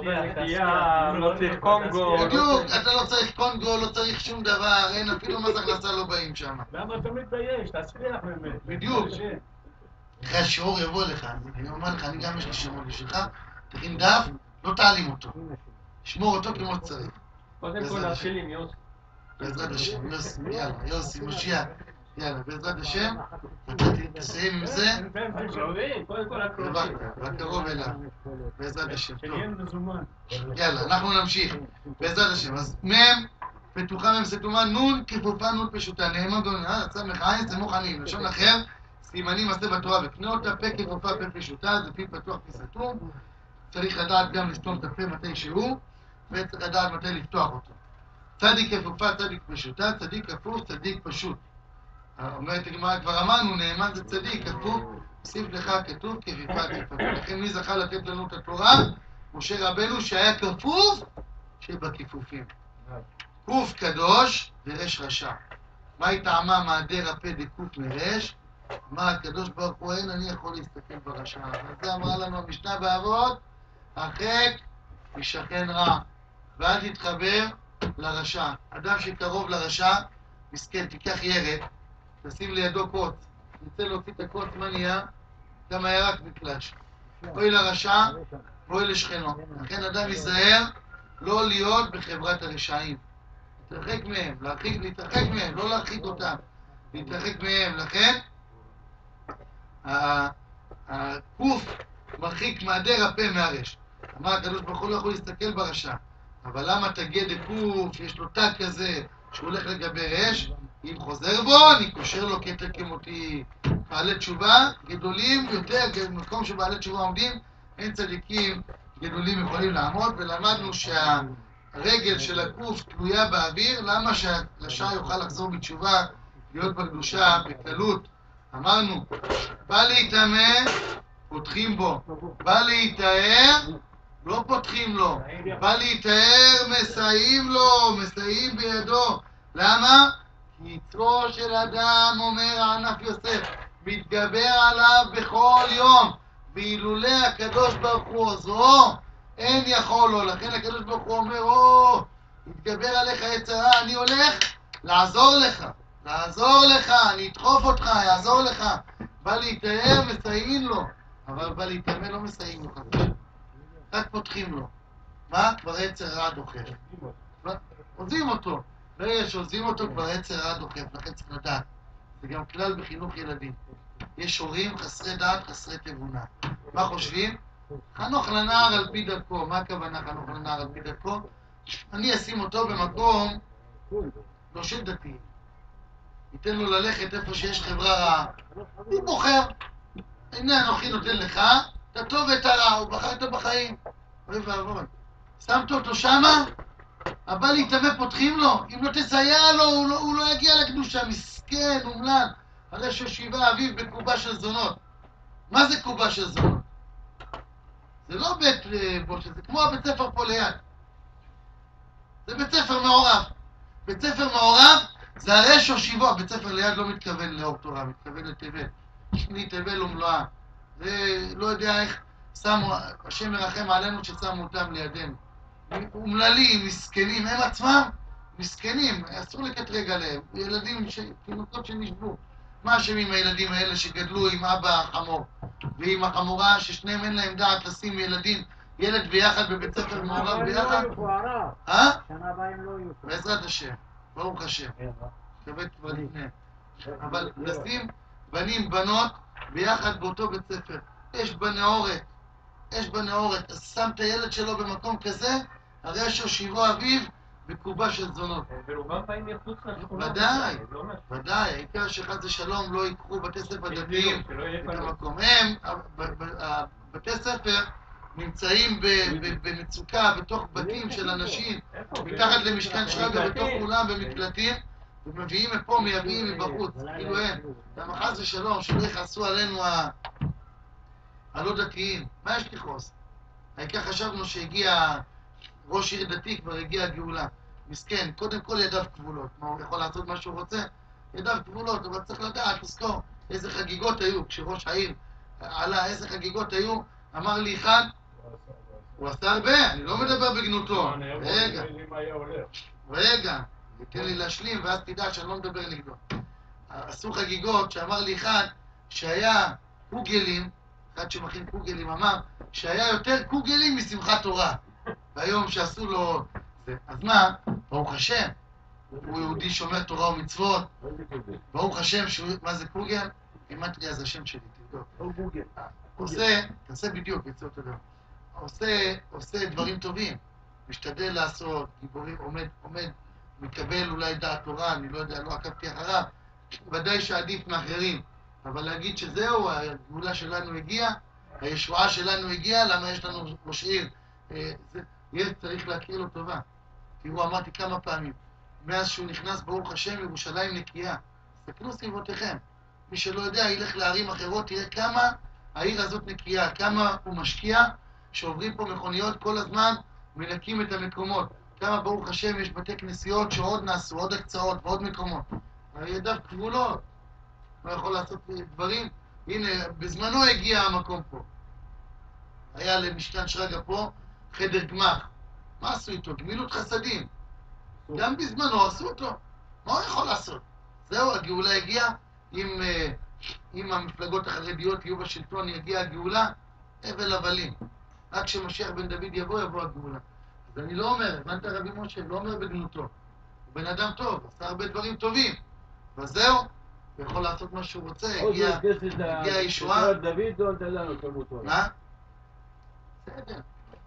B: לא צריך קונגו.
A: בדיוק, אתה לא צריך קונגו, לא צריך שום דבר, אין אפילו מס הכנסה לא באים שם.
D: למה אתה מתבייש? תצליח באמת.
A: בדיוק. אחרי השיעור יבוא לך, אני אומר לך, אני גם יש לי שמות בשבילך, תכין דף, לא תעלים אותו. שמור אותו כמו שצריך.
B: קודם כל נתחיל עם יוסי.
A: בעזרת השם, יוסי, יאללה, יוסי, משיח, יאללה, בעזרת השם, אתה תסיים עם זה,
B: קודם כל הקרובים.
A: והקרוב אליו, בעזרת השם, טוב. יאללה, אנחנו נמשיך, בעזרת השם. אז מם, פתוחה מם סתומה, נון כפופה נון פשוטה, נאמן גאונה, סמך עין, סמוך עניים, לשון אחר, סימנים עשה בתורה, וקנה אותה פה כפופה פה פשוטה, זה פי פתוח פי סתום, צריך לדעת גם לסתום את הפה מתי שהוא, וצריך לדעת מתי לפתוח אותו. צדיק כפופה, צדיק פשוטה, צדיק כפוף, צדיק פשוט. אומרת הגמרא, כבר אמרנו, נאמן זה צדיק, כפוף, הוסיף לך כתוב כפיפה כפפה. לכן מי זכה לתת לנו את התורה? משה רבנו שהיה כפוף שבכיפופים. קוף קדוש ורש רשע. מה היא טעמה מעדר הפה דקוף מרש? מה הקדוש ברוך הוא אין אני יכול להסתכל ברשע. אז זה אמרה לנו המשנה באבות, הרחק משכן רע, ואל תתחבר לרשע. אדם שקרוב לרשע, מסכן, תיקח ירד, תשים לידו קוץ, נצא להוציא את הקוץ, מה נהיה? גם הירק נתלש. אוי לרשע, אוי לשכנו. לכן אדם ייזהר לא להיות בחברת הרשעים. להתרחק מהם, להרחיק, להתרחק מהם, לא להרחיק אותם, להתרחק מהם. לכן, הקוף מרחיק מעדר הפה מהרש. אמר הקדוש ברוך הוא לא יכול להסתכל ברשע. אבל למה תגד הקוף, יש לו תג כזה, שהוא הולך לגבי רש, אם חוזר בו, אני קושר לו קטע כמותי. בעלי תשובה גדולים יותר, במקום שבעלי תשובה עומדים, אין צדיקים גדולים יכולים לעמוד, ולמדנו שהרגל של הקוף תלויה באוויר, למה שהרשע יוכל לחזור בתשובה, להיות בקדושה, בקלות. אמרנו, בא להתאמן, פותחים בו, בא להתאר, לא פותחים לו, בא להתאר, מסייעים לו, מסייעים בידו. למה? כי יצרו של אדם, אומר הענף יוסף, מתגבר עליו בכל יום, ואילולא הקדוש ברוך הוא עוזרו, אין יכול לו. לכן הקדוש ברוך הוא אומר, או, מתגבר עליך יצרה, אני הולך לעזור לך, לעזור לך, אני אדחוף אותך, יעזור לך. בא להתאר, מסייעים לו, אבל בא להתאמן, לא מסייעים לו חדש. רק פותחים לו. מה? כבר יצר רע דוחף. עוזים אותו. ברגע שעוזים אותו כבר יצר רע דוחף, לכן צריך לדעת. זה גם כלל בחינוך ילדים. יש הורים חסרי דעת, חסרי תבונה. מה חושבים? חנוך לנער על פי דרכו. מה הכוונה חנוך לנער על פי דרכו? אני אשים אותו במקום לא של דתי. ניתן לו ללכת איפה שיש חברה רעה. הוא בוחר. הנה אנוכי נותן לך את הטוב ואת הרע. הוא בחר איתו בחיים. אוי ואבוי. שמת אותו שמה, הבא להתאמה פותחים לו. אם לא תסייע לו, הוא לא, הוא לא יגיע לקדושה. מסכן, אומלל. הרי שהושיבה אביו בקובה של זונות. מה זה קובה של זונות? זה לא בית בושת, זה כמו הבית ספר פה ליד. זה בית ספר מעורב. בית ספר מעורב זה הרי שהושיבו. בית ספר ליד לא מתכוון לאור תורה, מתכוון לתבל. שני תבל ומלואה. זה לא יודע איך שמו, השם מרחם עלינו ששמו אותם לידינו. אומללים, מסכנים, הם עצמם מסכנים, אסור לקטרג עליהם. ילדים, תינוקות שנשבו. מה אשמים הילדים האלה שגדלו עם אבא החמור ועם החמורה ששניהם אין להם דעת לשים ילדים, ילד ביחד בבית ספר מעורב ביחד? אה?
E: שנה הבאה הם לא יהיו.
A: בעזרת השם, ברוך השם. שווה כבר לפני. אבל לשים בנים, בנות ביחד באותו בית ספר. יש בנאורת, יש בנאורת. אז שם את הילד שלו במקום כזה, הרי שהושיבו אביו בקובה של זונות.
B: ברובם באים מחוץ לשכונה.
A: ודאי, ודאי, העיקר שחס ושלום לא ייקחו בתי ספר דתיים את המקום. הם, בתי ספר נמצאים במצוקה בתוך בתים של אנשים, מתחת למשכן שרגא, בתוך אולם במקלטים, ומביאים מפה, מייבאים מבחוץ, כאילו הם. למה חס ושלום, שלא יכעסו עלינו הלא דתיים. מה יש לכעוס? העיקר חשבנו שהגיע ראש עיר דתי, כבר הגיעה הגאולה. מסכן, קודם כל ידיו כבולות. מה, הוא יכול לעשות מה שהוא רוצה? ידיו כבולות, אבל צריך לדעת, תזכור, איזה חגיגות היו. כשראש העיר עלה, איזה חגיגות היו, אמר לי אחד, הוא עשה הרבה, אני לא מדבר בגנותו. רגע, רגע, תן לי להשלים, ואז תדע שאני לא מדבר נגדו. עשו חגיגות שאמר לי אחד, שהיה קוגלים, אחד שמכין קוגלים, אמר, שהיה יותר קוגלים משמחת תורה. והיום שעשו לו... אז מה? ברוך השם, הוא יהודי שומר תורה ומצוות. ברוך השם, שהוא... מה זה קוגל? כמעט לי אז השם שלי, תבדוק. עושה, תעשה בדיוק, יצא אותו דבר. עושה, עושה דברים טובים. משתדל לעשות, גיבורים, עומד, עומד, מקבל אולי דעת תורה, אני לא יודע, לא עקבתי אחריו. ודאי שעדיף מאחרים. אבל להגיד שזהו, הגאולה שלנו הגיעה, הישועה שלנו הגיעה, למה יש לנו ראש עיר? יש צריך להכיר לו טובה. תראו, אמרתי כמה פעמים, מאז שהוא נכנס, ברוך השם, ירושלים נקייה. תסתכלו סביבותיכם. מי שלא יודע, ילך לערים אחרות, תראה כמה העיר הזאת נקייה, כמה הוא משקיע, שעוברים פה מכוניות כל הזמן, מנקים את המקומות. כמה, ברוך השם, יש בתי כנסיות שעוד נעשו, עוד הקצאות ועוד מקומות. הידיו כבולות. לא יכול לעשות דברים. הנה, בזמנו הגיע המקום פה. היה למשכן שרגא פה חדר גמח. מה עשו איתו? גמילות חסדים. גם בזמנו עשו אותו. מה הוא יכול לעשות? זהו, הגאולה הגיעה. אם, אם המפלגות החרדיות יהיו בשלטון, יגיע הגאולה, אבל הבלים. רק כשמשיח בן דוד יבוא, יבוא הגאולה. אז אני לא אומר, הבנת רבי משה, לא אומר בגנותו. הוא בן אדם טוב, עשה הרבה דברים טובים. וזהו, הוא יכול לעשות מה שהוא רוצה, הגיע, הגיע הישועה. מה? בסדר.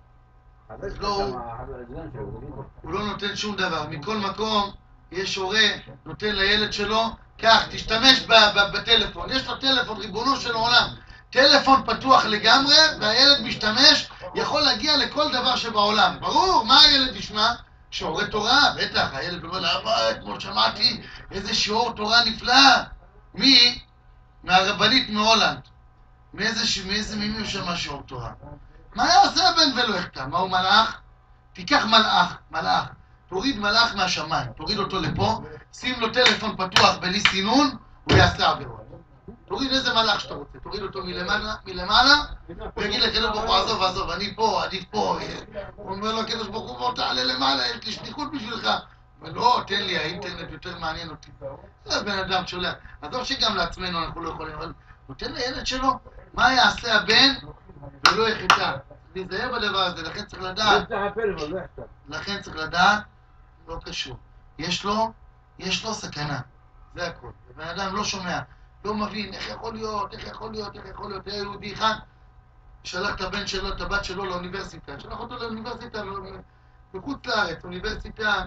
A: הוא לא נותן שום דבר. מכל מקום, יש הורה, נותן לילד שלו, כך, תשתמש בטלפון. יש לו טלפון, ריבונו של עולם. טלפון פתוח לגמרי, והילד משתמש, יכול להגיע לכל דבר שבעולם. ברור, מה הילד ישמע? שיעורי תורה, בטח, הילד אומר לה, אבא, אתמול שמעתי איזה שיעור תורה נפלא. מי? מהרבנית מהולנד. מאיזה, מאיזה מי הוא שמע שיעור תורה? מה היה עושה הבן ולא יחתם? מה הוא מלאך? תיקח מלאך, מלאך. תוריד מלאך מהשמיים, תוריד אותו לפה, שים לו טלפון פתוח בלי סינון, הוא יעשה עבירות. תוריד איזה מלאך שאתה רוצה, תוריד אותו מלמעלה, מלמעלה, ויגיד לקדוש ברוך הוא, עזוב, עזוב, אני פה, עדיף פה. הוא אומר לו, הקדוש ברוך הוא, בוא תעלה למעלה, יש לי שליחות בשבילך. הוא אומר, לא, תן לי, האינטרנט יותר מעניין אותי. זה בן אדם שולח. עזוב שגם לעצמנו אנחנו לא יכולים, אבל נותן לילד שלו, מה יעשה הבן ולא יחטא. להיזהר בדבר הזה, לכן צריך לדעת. לכן צריך לדעת, לא קשור. יש לו, יש לו סכנה. זה הכל. הבן אדם לא שומע. לא מבין, איך יכול להיות, איך יכול להיות, איך יכול להיות, היה יהודי אחד, שלח את הבן שלו, את הבת שלו לאוניברסיטה, שלח אותו לאוניברסיטה בחוץ לארץ, אוניברסיטה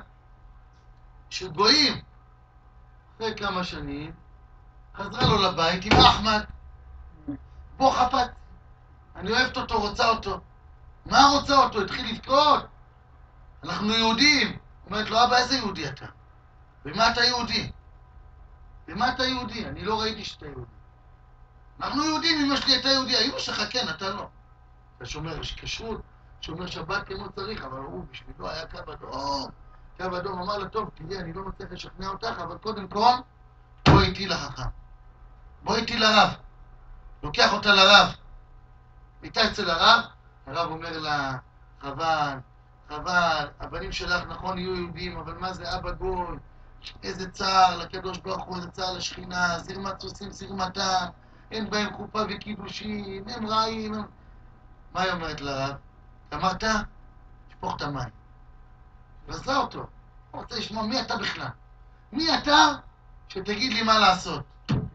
A: של גויים. אחרי כמה שנים, חזרה לו לבית עם אחמד, בוא חפת, אני אוהבת אותו, רוצה אותו. מה רוצה אותו? התחיל לבכות. אנחנו יהודים. אומרת לו, אבא, איזה יהודי אתה? במה אתה יהודי? במה אתה יהודי? אני לא ראיתי שאתה יהודי. אנחנו יהודים, אמא שלי הייתה יהודי, אמא שלך כן, אתה לא. אתה שומר כשרות, שומר שבת כמו צריך, אבל הוא בשבילו היה קו אדום. קו אדום אמר לה, טוב, תראה, אני לא מצליח לשכנע אותך, אבל קודם כל, בוא איתי לחכם. בוא איתי לרב. לוקח אותה לרב. איתה אצל הרב, הרב אומר לה, חבל, חבל, הבנים שלך נכון יהיו יהודים, אבל מה זה אבא גוי? איזה צער לקדוש ברוך הוא, איזה צער לשכינה, זרמת סוסים, זרמתם, אין בהם חופה וקידושין, הם רעים. הם... מה היא אומרת לרב? אמרת? שפוך את המים. רזה אותו. הוא רוצה לשמוע מי אתה בכלל. מי אתה שתגיד לי מה לעשות?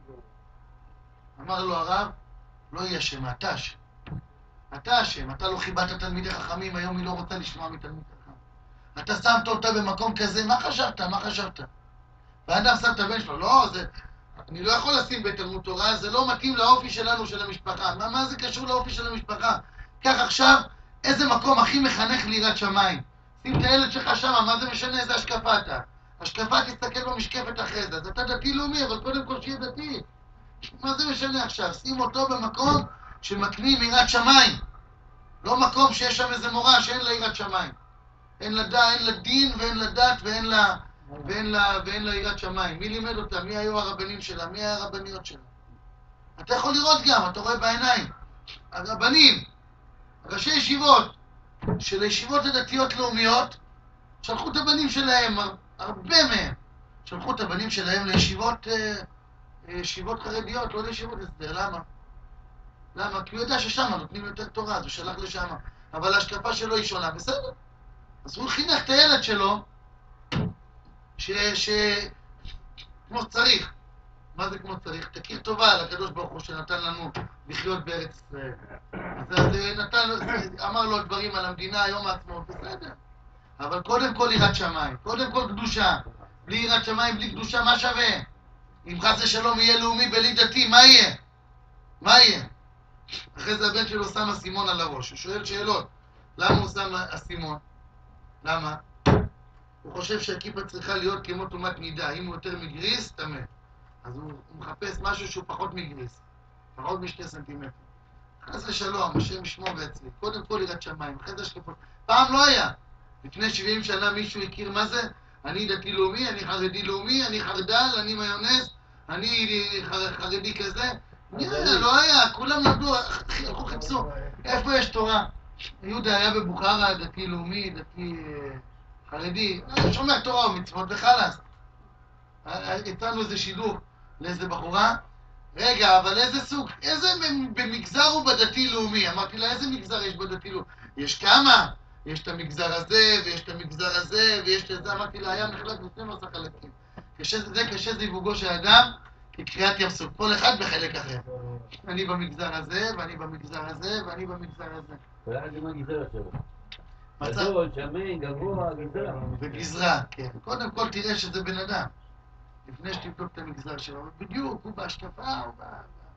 A: אמר לו הרב, לא יהיה שם, אתה אשם. אתה אשם, אתה לא חיברת תלמידי חכמים, היום היא לא רוצה לשמוע מתלמיד חכם. אתה שמת אותה במקום כזה, מה חשבת? מה חשבת? והאדם שם את הבן שלו, לא, זה... אני לא יכול לשים בתלמוד תורה, זה לא מתאים לאופי שלנו, של המשפחה. מה, מה זה קשור לאופי של המשפחה? קח עכשיו, איזה מקום הכי מחנך ליראת שמיים. שים את הילד שלך שמה, מה זה משנה איזה השקפה אתה? השקפה תסתכל במשקפת אחרי זה. אז אתה דתי-לאומי, אבל קודם כל שיהיה דתי. מה זה משנה עכשיו? שים אותו במקום שמקנים יראת שמיים. לא מקום שיש שם איזה מורה שאין לה יראת שמיים. אין לה, דה, אין לה דין ואין לה דת ואין לה, ואין לה, ואין לה יראת שמיים. מי לימד אותה? מי היו הרבנים שלה? מי היה הרבניות שלה? אתה יכול לראות גם, אתה רואה בעיניים. הרבנים, ראשי ישיבות של הישיבות הדתיות לאומיות, שלחו את הבנים שלהם, הרבה מהם, שלחו את הבנים שלהם לישיבות ישיבות חרדיות, לא לישיבות הסדר. למה? למה? כי הוא יודע ששם נותנים יותר תורה, אז הוא שלח לשם. אבל ההשקפה שלו היא שונה, בסדר. אז הוא חינך את הילד שלו, ש... ש... כמו שצריך. מה זה כמו שצריך? תכיר טובה על הקדוש ברוך הוא שנתן לנו לחיות בארץ ישראל. אז, אז נתן, אמר לו דברים על המדינה, יום העצמאות, בסדר. אבל קודם כל יראת שמיים, קודם כל קדושה. בלי יראת שמיים, בלי קדושה, מה שווה? אם חס ושלום יהיה לאומי בלי דתי, מה יהיה? מה יהיה? אחרי זה הבן שלו שם אסימון על הראש. הוא שואל שאלות. למה הוא שם אסימון? למה? הוא חושב שהכיפה צריכה להיות כמו תומת נידה. אם הוא יותר מגריס, תמה. אז הוא, הוא מחפש משהו שהוא פחות מגריס. פחות משתי סנטימטר. חס ושלום, השם ישמור ואצלי. קודם כל יראת שמיים. אחרי זה השקפות. פעם לא היה. לפני שבעים שנה מישהו הכיר מה זה? אני דתי לאומי, אני חרדי לאומי, אני חרדל, אני מיונז, אני חרדי כזה. נראה, לא היה, כולם למדו, הלכו חיפשו. איפה יש תורה? יהודה היה בבוכרה, דתי לאומי, דתי חרדי. שומע תורה ומצוות וחלאס. הצענו איזה שידור לאיזה בחורה. רגע, אבל איזה סוג, איזה במגזר הוא בדתי לאומי? אמרתי לה, איזה מגזר יש בדתי לאומי? יש כמה? יש את המגזר הזה, ויש את המגזר הזה, ויש את זה. אמרתי לה, היה נחלק ל-שנים עשר חלקים. זה קשה זיווגו של האדם, כקריאת ים סוף. כל אחד בחלק אחר. אני במגזר הזה, ואני במגזר הזה, ואני במגזר הזה.
E: כל אחד עם הגזרה שלו.
A: מצב...
E: גדול, שמן, גבוה, גזרה.
A: בגזרה, כן. קודם כל תראה שזה בן אדם. לפני שתבדוק את המגזר שלו. בדיוק, הוא בהשקפה, הוא ב...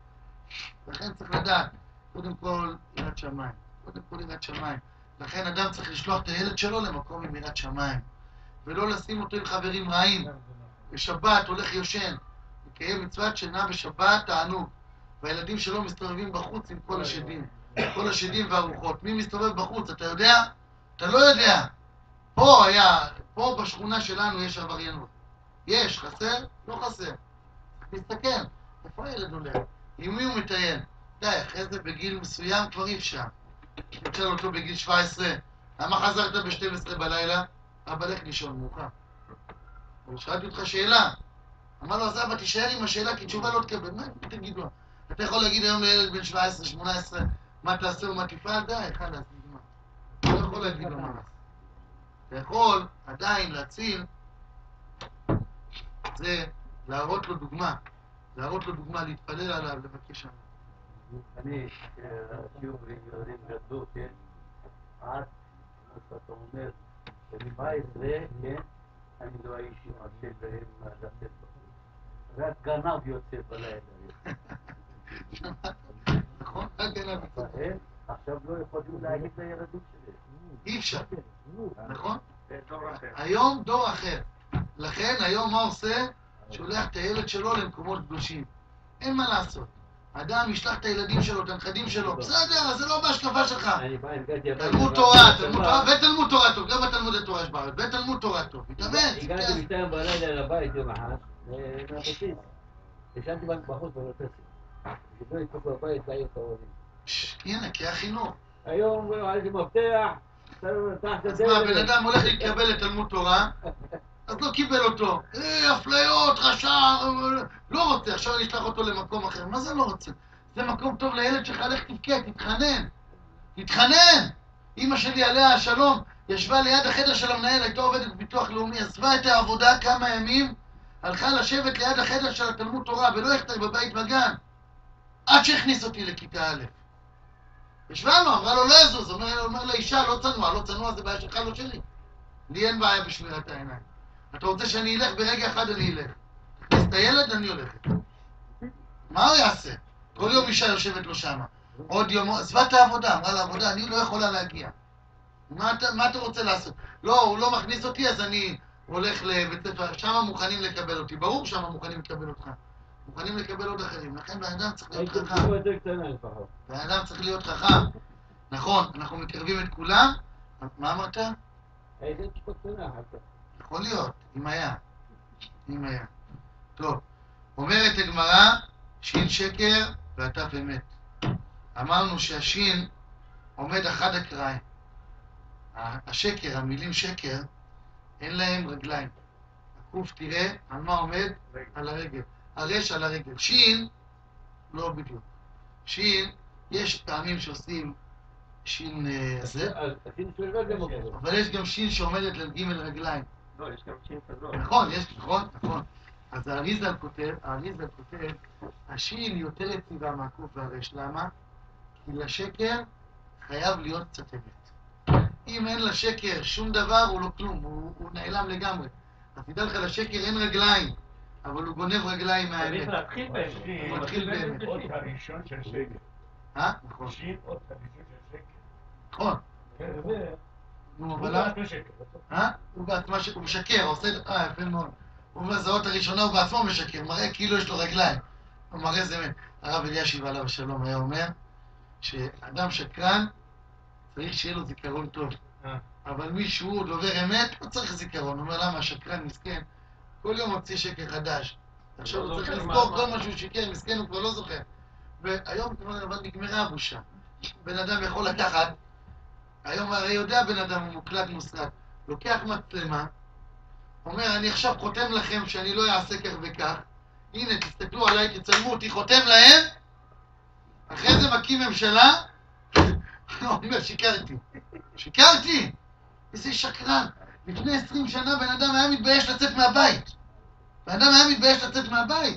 A: לכן צריך לדעת. קודם כל, יראת שמיים. קודם כל, יראת שמיים. לכן אדם צריך לשלוח את הילד שלו למקום עם יראת שמיים. ולא לשים אותו עם חברים רעים. בשבת הולך יושן. מקיים מצוות שינה בשבת, תענוג. והילדים שלו מסתובבים בחוץ עם כל השדים. כל השדים והרוחות. מי מסתובב בחוץ? אתה יודע? אתה לא יודע. פה היה, פה בשכונה שלנו יש עבריינות. יש, חסר? לא חסר. תסתכל, איפה הילד הולך? עם מי הוא מטייל? די, אחרי זה בגיל מסוים כבר אי אפשר. נתשאל אותו בגיל שבע עשרה, למה חזרת ב-שתים עשרה בלילה? אבא, לך לישון, מאוחר. שאלתי אותך שאלה. אמר לו, אז אבא, תישאר עם השאלה, כי תשובה לא תקבל. מה תגיד לו? אתה יכול להגיד היום לילד בן שבע עשרה, שמונה עשרה, מה תעשה ומה תפעל? די, חלאס, נגמר. אתה לא יכול להגיד לו מה לעשות. אתה יכול עדיין להציל, זה להראות לו דוגמה. להראות לו דוגמה, להתפלל עליו, לבקש עליו.
E: אני, השיעור ליהודים גדלו, כן? עד, כמו שאתה אומר, בליבה עשרה, כן? אני לא האיש עם השם להם לתת בחוץ. רק גנב יוצא בלילה.
A: נכון? רק גנב יוצא.
E: עכשיו לא יכולים להגיד לילדים שלי.
A: אי אפשר, נכון?
B: דור אחר.
A: היום דור אחר. לכן היום מה עושה? שולח את הילד שלו למקומות קדושים. אין מה לעשות. האדם ישלח את הילדים שלו, את הנכדים שלו. בסדר, אז זה לא בהשקפה שלך.
E: אני בא, הגעתי הביתה.
A: תלמוד תורה, תלמוד תורה, ותלמוד תורה טוב. גם בתלמוד התורה יש בארץ, ותלמוד תורה טוב. מתאמץ.
E: הגעתי בשתיים בלילה לבית יום אחד, מהבסיס. ישנתי בחוץ ברוטסי. דיברו איתו בבית להעיר את ההורים.
A: הנה, כי החינוך.
E: היום היה לי מפתח, תחת
A: אז מה, הבן אדם הולך להתקבל לתלמוד תורה, אז לא קיבל אותו. אה, אפליות, רשע, לא רוצה, עכשיו אני אשלח אותו למקום אחר. מה זה לא רוצה? זה מקום טוב לילד שלך, לך תבכה, תתחנן. תתחנן! אמא שלי עליה השלום, ישבה ליד החדר של המנהל, הייתה עובדת בביטוח לאומי, עזבה את העבודה כמה ימים, הלכה לשבת ליד החדר של התלמוד תורה, ולא יכתר בבית בגן, עד שהכניס אותי לכיתה א'. ישבה לו, אמרה לו לא יזוז, אומר, אומר לאישה, לא צנוע, לא צנוע זה בעיה שלך, לא שלי. לי אין בעיה בשמירת העיניים. אתה רוצה שאני אלך? ברגע אחד אני אלך. תכניס את הילד, אני הולכת. מה הוא יעשה? כל יום אישה יושבת לו שמה. עוד יום, עזבה את העבודה, אמרה לעבודה, אני לא יכולה להגיע. מה אתה, מה אתה רוצה לעשות? לא, הוא לא מכניס אותי, אז אני הולך לבית ספר, שמה מוכנים לקבל אותי. ברור שמה מוכנים לקבל אותך. מוכנים לקבל עוד אחרים. לכן בן אדם צריך להיות
E: הייתי
A: חכם.
E: טיפה יותר קטנה לפחות.
A: בן אדם צריך להיות חכם. נכון, אנחנו מקרבים את כולם. מה אמרת?
E: הייתי טיפה קטנה אחר כך.
A: יכול להיות, אם היה. אם היה. טוב, אומרת הגמרא, שין שקר והתף אמת. אמרנו שהשין עומד אחד הקריים. השקר, המילים שקר, אין להם רגליים. הקוף תראה על מה עומד? על הרגל. הרש על הרגל. שין, לא בדיוק. שין, יש פעמים שעושים שין זה,
E: אז עשינו שולגות גם אותו.
A: אבל יש גם שין שעומדת לג' רגליים.
B: לא, יש גם שין כזאת.
A: נכון, יש, נכון, נכון. אז האריזל כותב, האריזל כותב, השין יותר יציבה מהקוף והרש. למה? כי לשקר חייב להיות קצת אמת. אם אין לשקר שום דבר, הוא לא כלום, הוא, הוא נעלם לגמרי. אז תדע לך, לשקר אין רגליים, אבל הוא גונב רגליים מהאמת.
B: צריך להתחיל בהם.
A: הוא מתחיל באמת.
D: אות הראשון של שקר.
A: אה? נכון.
D: שין אות הראשון של שקר.
A: נכון.
D: כן, זה...
A: נו,
D: הוא
A: אבל...
D: בעצמו שקר.
A: אה? הוא בעצמו ש... הוא משקר, עושה... אה, יפה מאוד. הוא אומר, זו אות הראשונה, הוא בעצמו משקר, מראה כאילו יש לו רגליים. הוא מראה זה אמת. הרב אלישיב עליו השלום היה אומר, שאדם שקרן, צריך שיהיה לו זיכרון טוב. אבל מי שהוא דובר אמת, לא צריך זיכרון. הוא אומר, למה? השקרן מסכן, כל יום מוציא שקר חדש. עכשיו הוא צריך לזכור כל מה שהוא שיקר, מסכן הוא כבר לא זוכר. והיום אבל נגמרה הבושה. בן אדם יכול לקחת, היום הרי יודע בן אדם, הוא מוקלט מוסרט, לוקח מצלמה, אומר, אני עכשיו חותם לכם שאני לא אעשה כך וכך, הנה, תסתכלו עליי, תצלמו אותי, חותם להם, אחרי זה מקים ממשלה, הוא אומר, שיקרתי. שיקרתי! איזה שקרן. לפני עשרים שנה בן אדם היה מתבייש לצאת מהבית. בן אדם היה מתבייש לצאת מהבית.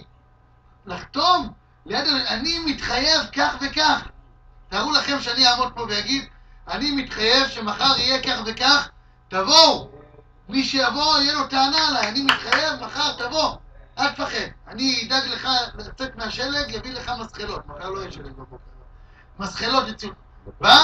A: לחתום, ליד... אני מתחייב כך וכך. תארו לכם שאני אעמוד פה ויגיד, אני מתחייב שמחר יהיה כך וכך, תבואו. מי שיבוא, יהיה לו טענה עליי, אני מתחייב, מחר תבוא. אל תפחד. אני אדאג לך לצאת מהשלג, יביא לך מסחלות. מחר לא יהיה שלג בבוקר. מסחלות יצאו. בא?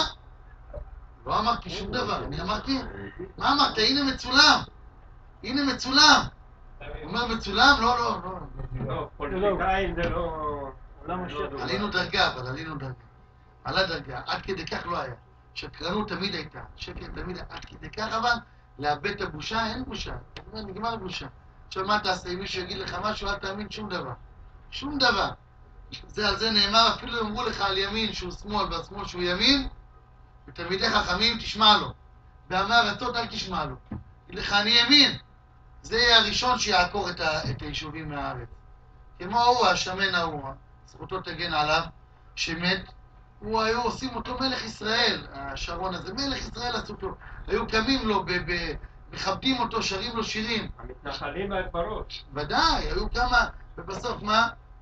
A: לא אמרתי שום דבר, אני אמרתי, מה אמרת? הנה מצולם, הנה מצולם. הוא אומר מצולם? לא, לא, לא.
B: לא, פוליטיקאים זה לא... עולם השקר.
A: עלינו דרגה, אבל עלינו דרגה. עלה דרגה, עד כדי כך לא היה. שקרנות תמיד הייתה, שקר תמיד היה, עד כדי כך אבל, לאבד את הבושה, אין בושה. נגמר בושה. עכשיו מה תעשה? אם מישהו יגיד לך משהו, אל תאמין שום דבר. שום דבר. זה על זה נאמר, אפילו אמרו לך על ימין שהוא שמאל והשמאל שהוא ימין, ותלמידי חכמים תשמע לו. בעמי ארצות אל תשמע לו. תגיד לך אני ימין. זה יהיה הראשון שיעקור את, ה, את היישובים מהארץ. כמו הוא, השמן ההוא, זכותו תגן עליו, שמת, הוא היו עושים אותו מלך ישראל, השרון הזה, מלך ישראל עשו אותו. היו קמים לו, ב, ב, מכבדים אותו, שרים לו שירים.
B: המתנחלים בראש.
A: ודאי, היו כמה, ובסוף מה?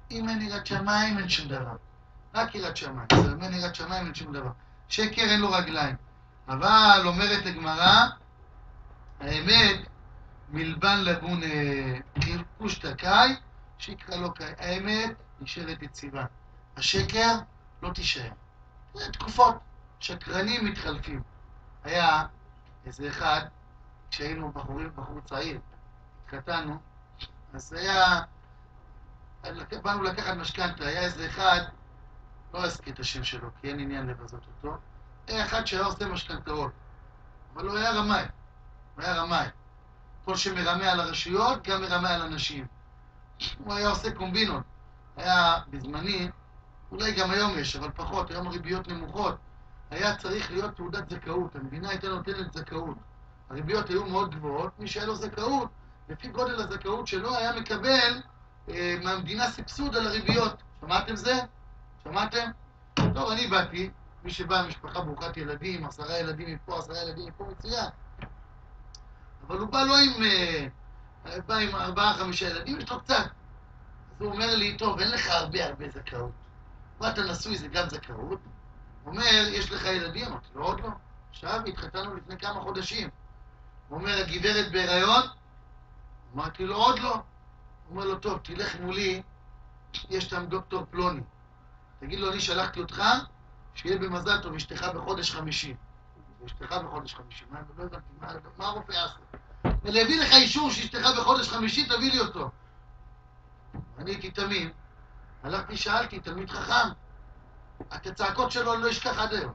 A: אם אין יראת שמיים אין שום דבר. רק יראת שמיים. אם אין יראת שמיים אין שום דבר. שקר אין לו רגליים. אבל אומרת הגמרא, האמת, מלבן לבון קרקוש תקאי, שיקרא לו קאי. האמת נשארת יציבה. השקר לא תישאר. זה תקופות. שקרנים מתחלפים. היה איזה אחד, כשהיינו בחורים, בחור צעיר, התחתנו, אז היה, באנו לקחת משכנתא, היה איזה אחד, לא אזכיר את השם שלו, כי אין עניין לבזות אותו, היה אחד שהיה עושה משכנתאות, אבל הוא היה רמאי, הוא היה רמאי. כל שמרמה על הרשויות, גם מרמה על אנשים. הוא היה עושה קומבינות. היה בזמני, אולי גם היום יש, אבל פחות, היום הריביות נמוכות. היה צריך להיות תעודת זכאות, המדינה הייתה נותנת זכאות. הריביות היו מאוד גבוהות, מי שהיה לו זכאות, לפי גודל הזכאות שלו היה מקבל אה, מהמדינה סבסוד על הריביות. שמעתם זה? שמעתם? טוב, אני באתי, מי שבא משפחה ברוכת ילדים, עשרה ילדים מפה, עשרה ילדים מפה, מצוין. אבל הוא בא לא עם, אה, בא עם ארבעה, חמישה ילדים, יש לו קצת. אז הוא אומר לי, טוב, אין לך הרבה הרבה זכאות. מה אתה נשוי זה גם זכאות? הוא אומר, יש לך ילדים? אמרתי לו, עוד לא. עכשיו התחתנו לפני כמה חודשים. הוא אומר, הגברת בהיריון? אמרתי לו, עוד לא. הוא אומר לו, טוב, תלך מולי, יש שם דוקטור פלוני. תגיד לו, אני שלחתי אותך, שיהיה במזל טוב, אשתך בחודש חמישי. אשתך בחודש חמישי. מה, לא הבנתי, מה, מה הרופא יעשה? ולהביא לך אישור שאשתך בחודש חמישי, תביא לי אותו. אני הייתי תמים. הלכתי, שאלתי, תלמיד חכם. את הצעקות שלו אני לא אשכח עד היום.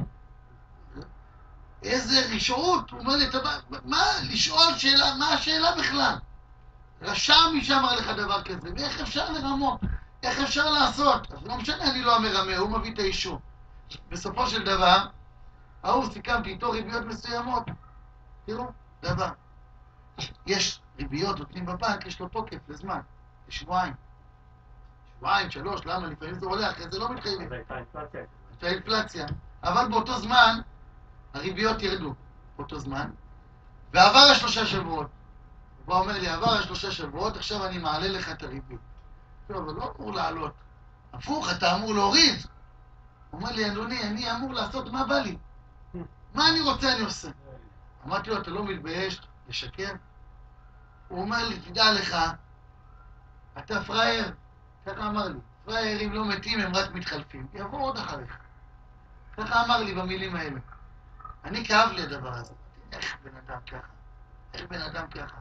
A: איזה רשעות, הוא אומר לי, מה, לשאול שאלה, מה השאלה בכלל? רשע מי שאמר לך דבר כזה, ואיך אפשר לרמות? איך אפשר לעשות? אז לא משנה, אני לא המרמה, הוא מביא את האישור. בסופו של דבר, ההוא סיכמתי איתו ריביות מסוימות. תראו, דבר. יש ריביות, נותנים בבנק, יש לו תוקף לזמן, לשבועיים. שבועיים, שלוש, למה? לפעמים זה עולה, אחרי זה לא מתחייבים.
B: הייתה אינפלציה.
A: הייתה אינפלציה. אבל באותו זמן, הריביות ירדו. באותו זמן. ועבר השלושה שבועות. הוא בא אומר לי, עבר השלושה שבועות, עכשיו אני מעלה לך את הריבית. טוב, אבל לא אמור לעלות. הפוך, אתה אמור להוריד. הוא אומר לי, אדוני, אני אמור לעשות מה בא לי. מה אני רוצה, אני עושה. אמרתי לו, אתה לא מתבייש לשקר? הוא אומר לי, תדע לך, אתה פראייר. ככה אמר לי, פראיירים לא מתים, הם רק מתחלפים. יבוא עוד אחריך. ככה אמר לי במילים האלה. אני כאב לי הדבר הזה. איך בן אדם ככה? איך בן אדם ככה?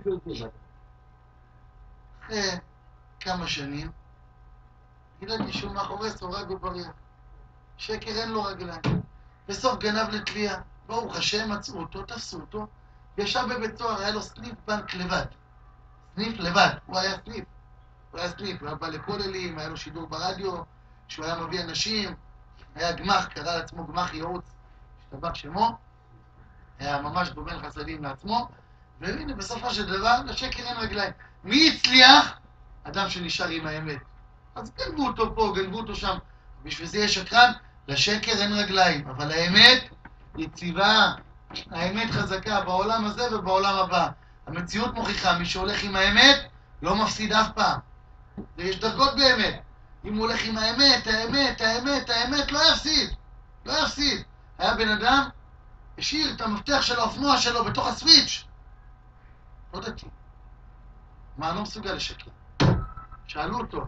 A: אחרי כמה שנים, גיליתי שהוא מאחורי סורג ובריח. שקר אין לו רגליים. בסוף גנב לתביעה. ברוך השם, מצאו אותו, תפסו אותו. ישב בבית סוהר, היה לו סניף בנק לבד. סניף לבד, הוא היה סניף. הוא היה סניף, הוא היה בא לכוללים, היה לו שידור ברדיו, שהוא היה מביא אנשים, היה גמח, קרא לעצמו גמח ייעוץ, השתבח שמו, היה ממש דומה לחסדים לעצמו, והנה, בסופו של דבר, לשקר אין רגליים. מי הצליח? אדם שנשאר עם האמת. אז גנבו אותו פה, גנבו אותו שם. בשביל זה יש שקרן, לשקר אין רגליים, אבל האמת יציבה, האמת חזקה בעולם הזה ובעולם הבא. המציאות מוכיחה, מי שהולך עם האמת, לא מפסיד אף פעם. ויש דרגות באמת. אם הוא הולך עם האמת, האמת, האמת, האמת, לא יפסיד. לא יפסיד. היה בן אדם, השאיר את המפתח של האופנוע שלו בתוך הסוויץ'. לא דתי. מה, לא מסוגל לשקר. שאלו אותו,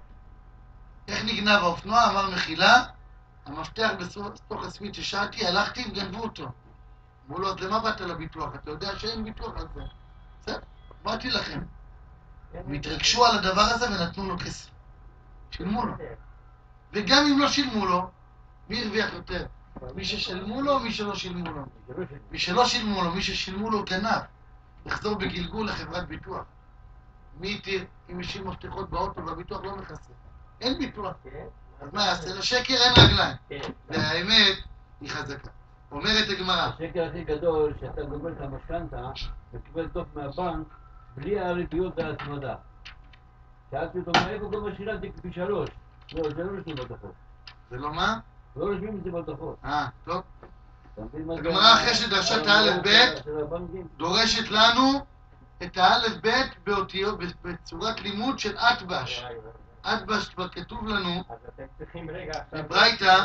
A: איך נגנב האופנוע? אמר מחילה, המפתח בתוך הסוויץ' ששאלתי, הלכתי וגנבו אותו. אמרו לו, אז למה באת לביטוח? אתה יודע שאין ביטוח על זה. בסדר, באתי לכם. הם התרגשו על הדבר הזה ונתנו לו כסף. שילמו לו. וגם אם לא שילמו לו, מי הרוויח יותר? מי ששילמו לו או מי שלא שילמו לו? מי שלא שילמו לו, מי ששילמו לו גנב. יחזור בגלגול לחברת ביטוח. מי יתיר? אם השאיר מפתחות באוטו והביטוח לא מכסה. אין ביטוח. אז מה יעשה? לשקר אין רגליים. והאמת היא חזקה. אומרת הגמרא.
E: השקר הכי גדול, שאתה גובל את המשכנתא וקיבל דוח מהבנק בלי הריביות וההצמדה. שאלתי אותו, מה איפה גם שילמתי כפי שלוש? לא, זה לא רשמים בדוחות.
A: זה לא מה?
E: לא רשמים את זה בדוחות.
A: אה, טוב. הגמרא אחרי שדרשת האלף בית, דורשת לנו את האלף בית באותיות, בצורת לימוד של אטבש. אדבש כבר כתוב לנו,
B: אז אתם צריכים רגע עכשיו...
A: בברייתא,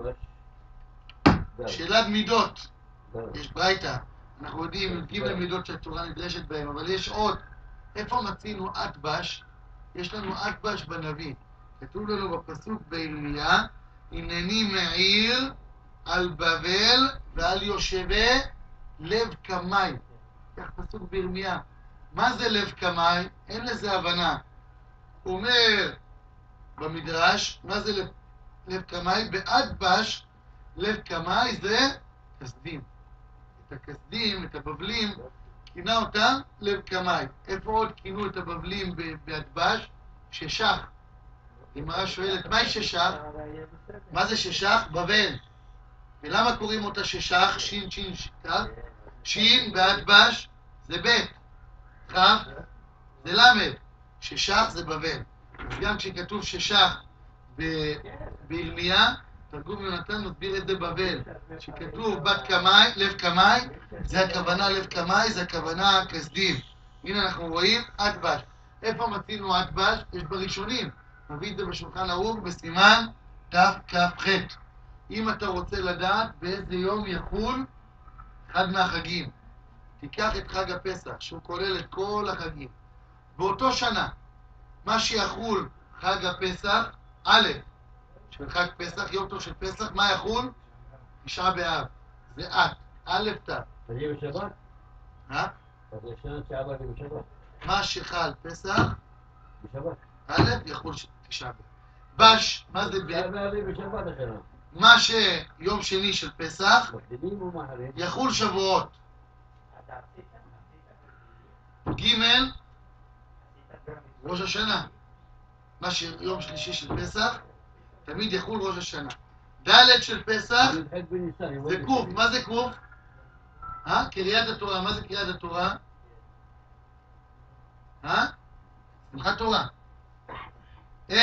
C: דל.
A: שאלת מידות.
C: דל.
A: יש ברייתא. אנחנו יודעים, יודעים למידות שהתורה נדרשת בהן, אבל יש עוד. איפה מצינו אדבש? יש לנו אדבש בנביא. כתוב לנו בפסוק בירמיה, הנני מעיר על בבל ועל יושבי לב קמאי. כך פסוק בירמיה. מה זה לב קמאי? אין לזה הבנה. הוא אומר במדרש, מה זה לב, לב קמאי? באדבש, לב קמאי זה כסדים. את הכסדים, את הבבלים, כינה אותם לב קמאי. איפה עוד כינו את הבבלים באדבש? ששח. גמרא שואלת, מהי ששח? מה זה ששח? בבל. ולמה קוראים אותה ששח? שין, שין, שכך? שין באדבש זה בית. כף זה למד. ששח זה בבל. אז גם כשכתוב ששח בירמיה, תרגום יונתן מסביר את זה בבל. שכתוב בת קמאי, לב קמאי, זה הכוונה לב קמאי, זה הכוונה כסדים. הנה אנחנו רואים אדבש. איפה מצינו אדבש? יש בראשונים. נביא את זה בשולחן ערוך בסימן תכ"ח. אם אתה רוצה לדעת באיזה יום יחול אחד מהחגים, תיקח את חג הפסח, שהוא כולל את כל החגים. באותו שנה, מה שיחול חג הפסח, א', של חג פסח, יום טוב של פסח, מה יחול? תשעה באב. זה את, א' ת'.
C: זה יהיה בשבת?
A: אה?
C: אז יש לנו שעבר בשבת.
A: מה שחל פסח,
C: בשבת.
A: א', יחול ש- תשעה באב. בש, מה זה ב'?
C: שעבר בשבת השנה.
A: מה שיום שני של פסח,
C: מקדימים ומאחרים.
A: יחול שבועות. ג' ראש השנה. מה שיום שלישי של פסח, תמיד יחול ראש השנה. ד' של פסח,
C: י"ח בניסן, יום
A: זה
C: ראשון.
A: קוף. מה זה קוף? אה? קריאת התורה. מה זה קריאת התורה? אה? שמחת תורה. ה'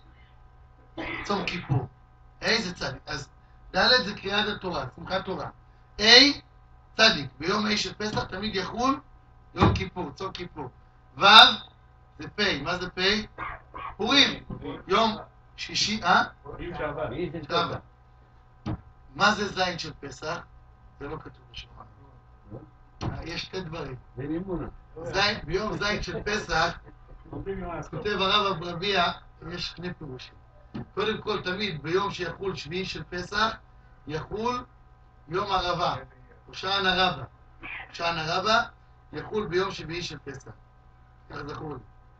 A: צום כיפור. ה' זה צדיק. אז ד' זה קריאת התורה, שמחת תורה. ה' צדיק. ביום ה' של פסח תמיד יחול יום כיפור, צום כיפור. ו' זה פ'. מה זה פ'? פורים. יום שישי, אה?
B: פורים שעבר.
C: מי זה
A: טוב.
C: טבע?
A: מה זה זין של פסח? זה לא כתוב בשולחן. אה, יש שתי דברים.
C: זה מימונה.
A: זין, ביום זין של פסח,
D: אומרים לי מה לעשות.
A: כותב הרב אברביה, יש שני פירושים. קודם כל, תמיד ביום שיחול שביעי של פסח, יחול יום הרבה, הושענא רבה. הושענא רבה יחול ביום שביעי של פסח. כך זכור לי.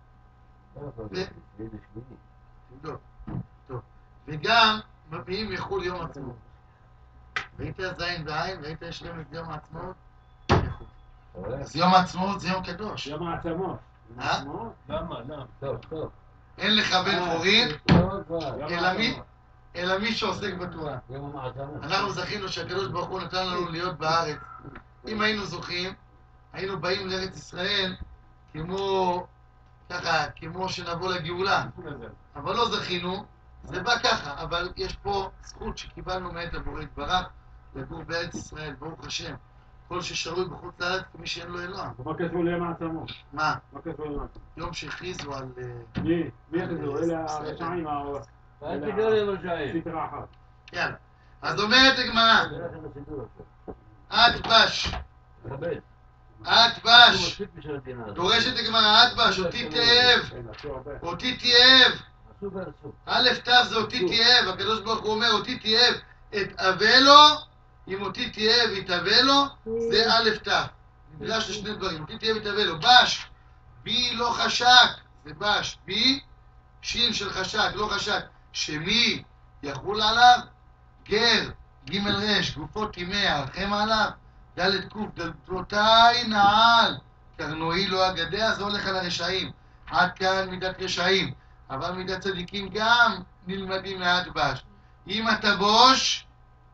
C: זה שמיני.
A: תבדוק. טוב. וגם, מביאים יחול יום עצמאות. ראית זין בעין? ראית יש להם את יום העצמאות? יחול. אז יום העצמאות זה יום קדוש.
D: יום העצמות.
A: אה?
D: העצמות?
B: למה? למה?
C: טוב, טוב.
A: אין לך בן חורין,
C: טוב, כבר.
D: יום
A: אלא מי?
D: העצמות.
A: אלא מי שעוסק בתורה.
C: יום המעצמות.
A: אנחנו זכינו שהקדוש ברוך הוא נתן לנו להיות בארץ. אם היינו זוכים, היינו באים לארץ ישראל כמו, ככה, כמו שנבוא לגאולה. אבל לא זכינו, זה בא ככה, אבל יש פה זכות שקיבלנו מאת הבורא יתברך לגור בארץ ישראל, ברוך השם. כל ששרוי בחוץ לארץ כמי שאין לו אלוה.
D: מה כתבו ליום העצמות?
A: מה?
D: מה כתבו ליום העצמות?
A: יום שהכריזו על... אה,
D: מי? מי כתבו? אלה הרשעים,
C: אל תקרא לי רשעים.
D: סטרה אחת.
A: יאללה. אז אומרת הגמרא,
C: זה לכם הסידור עכשיו.
A: אדבש,
C: מכבד.
A: אדבש,
C: מספיק בשביל המדינה הזאת.
A: דורשת הגמרא, אדבש, אותי תאהב,
D: כן, עשו הרבה.
A: אותי תאהב.
C: עשו ועשו.
A: א' ת' זה אותי תאהב, הקדוש ברוך הוא אומר אותי תאהב את אבלו, אם אותי תאהב יתאבה לו, זה א' ת'. נדרש לשני דברים, אותי תאהב יתאבה לו. בש, בי לא חשק, זה בש, בי, שין של חשק, לא חשק, שמי יחול עליו? גר, ג' רש, גופו טימא, הרחם עליו, ד' ק' דלתותיי נעל, קרנועי לא אגדיה, זה הולך על הרשעים. עד כאן מידת רשעים. אבל מידת צדיקים גם נלמדים מאדבש. אם אתה בוש,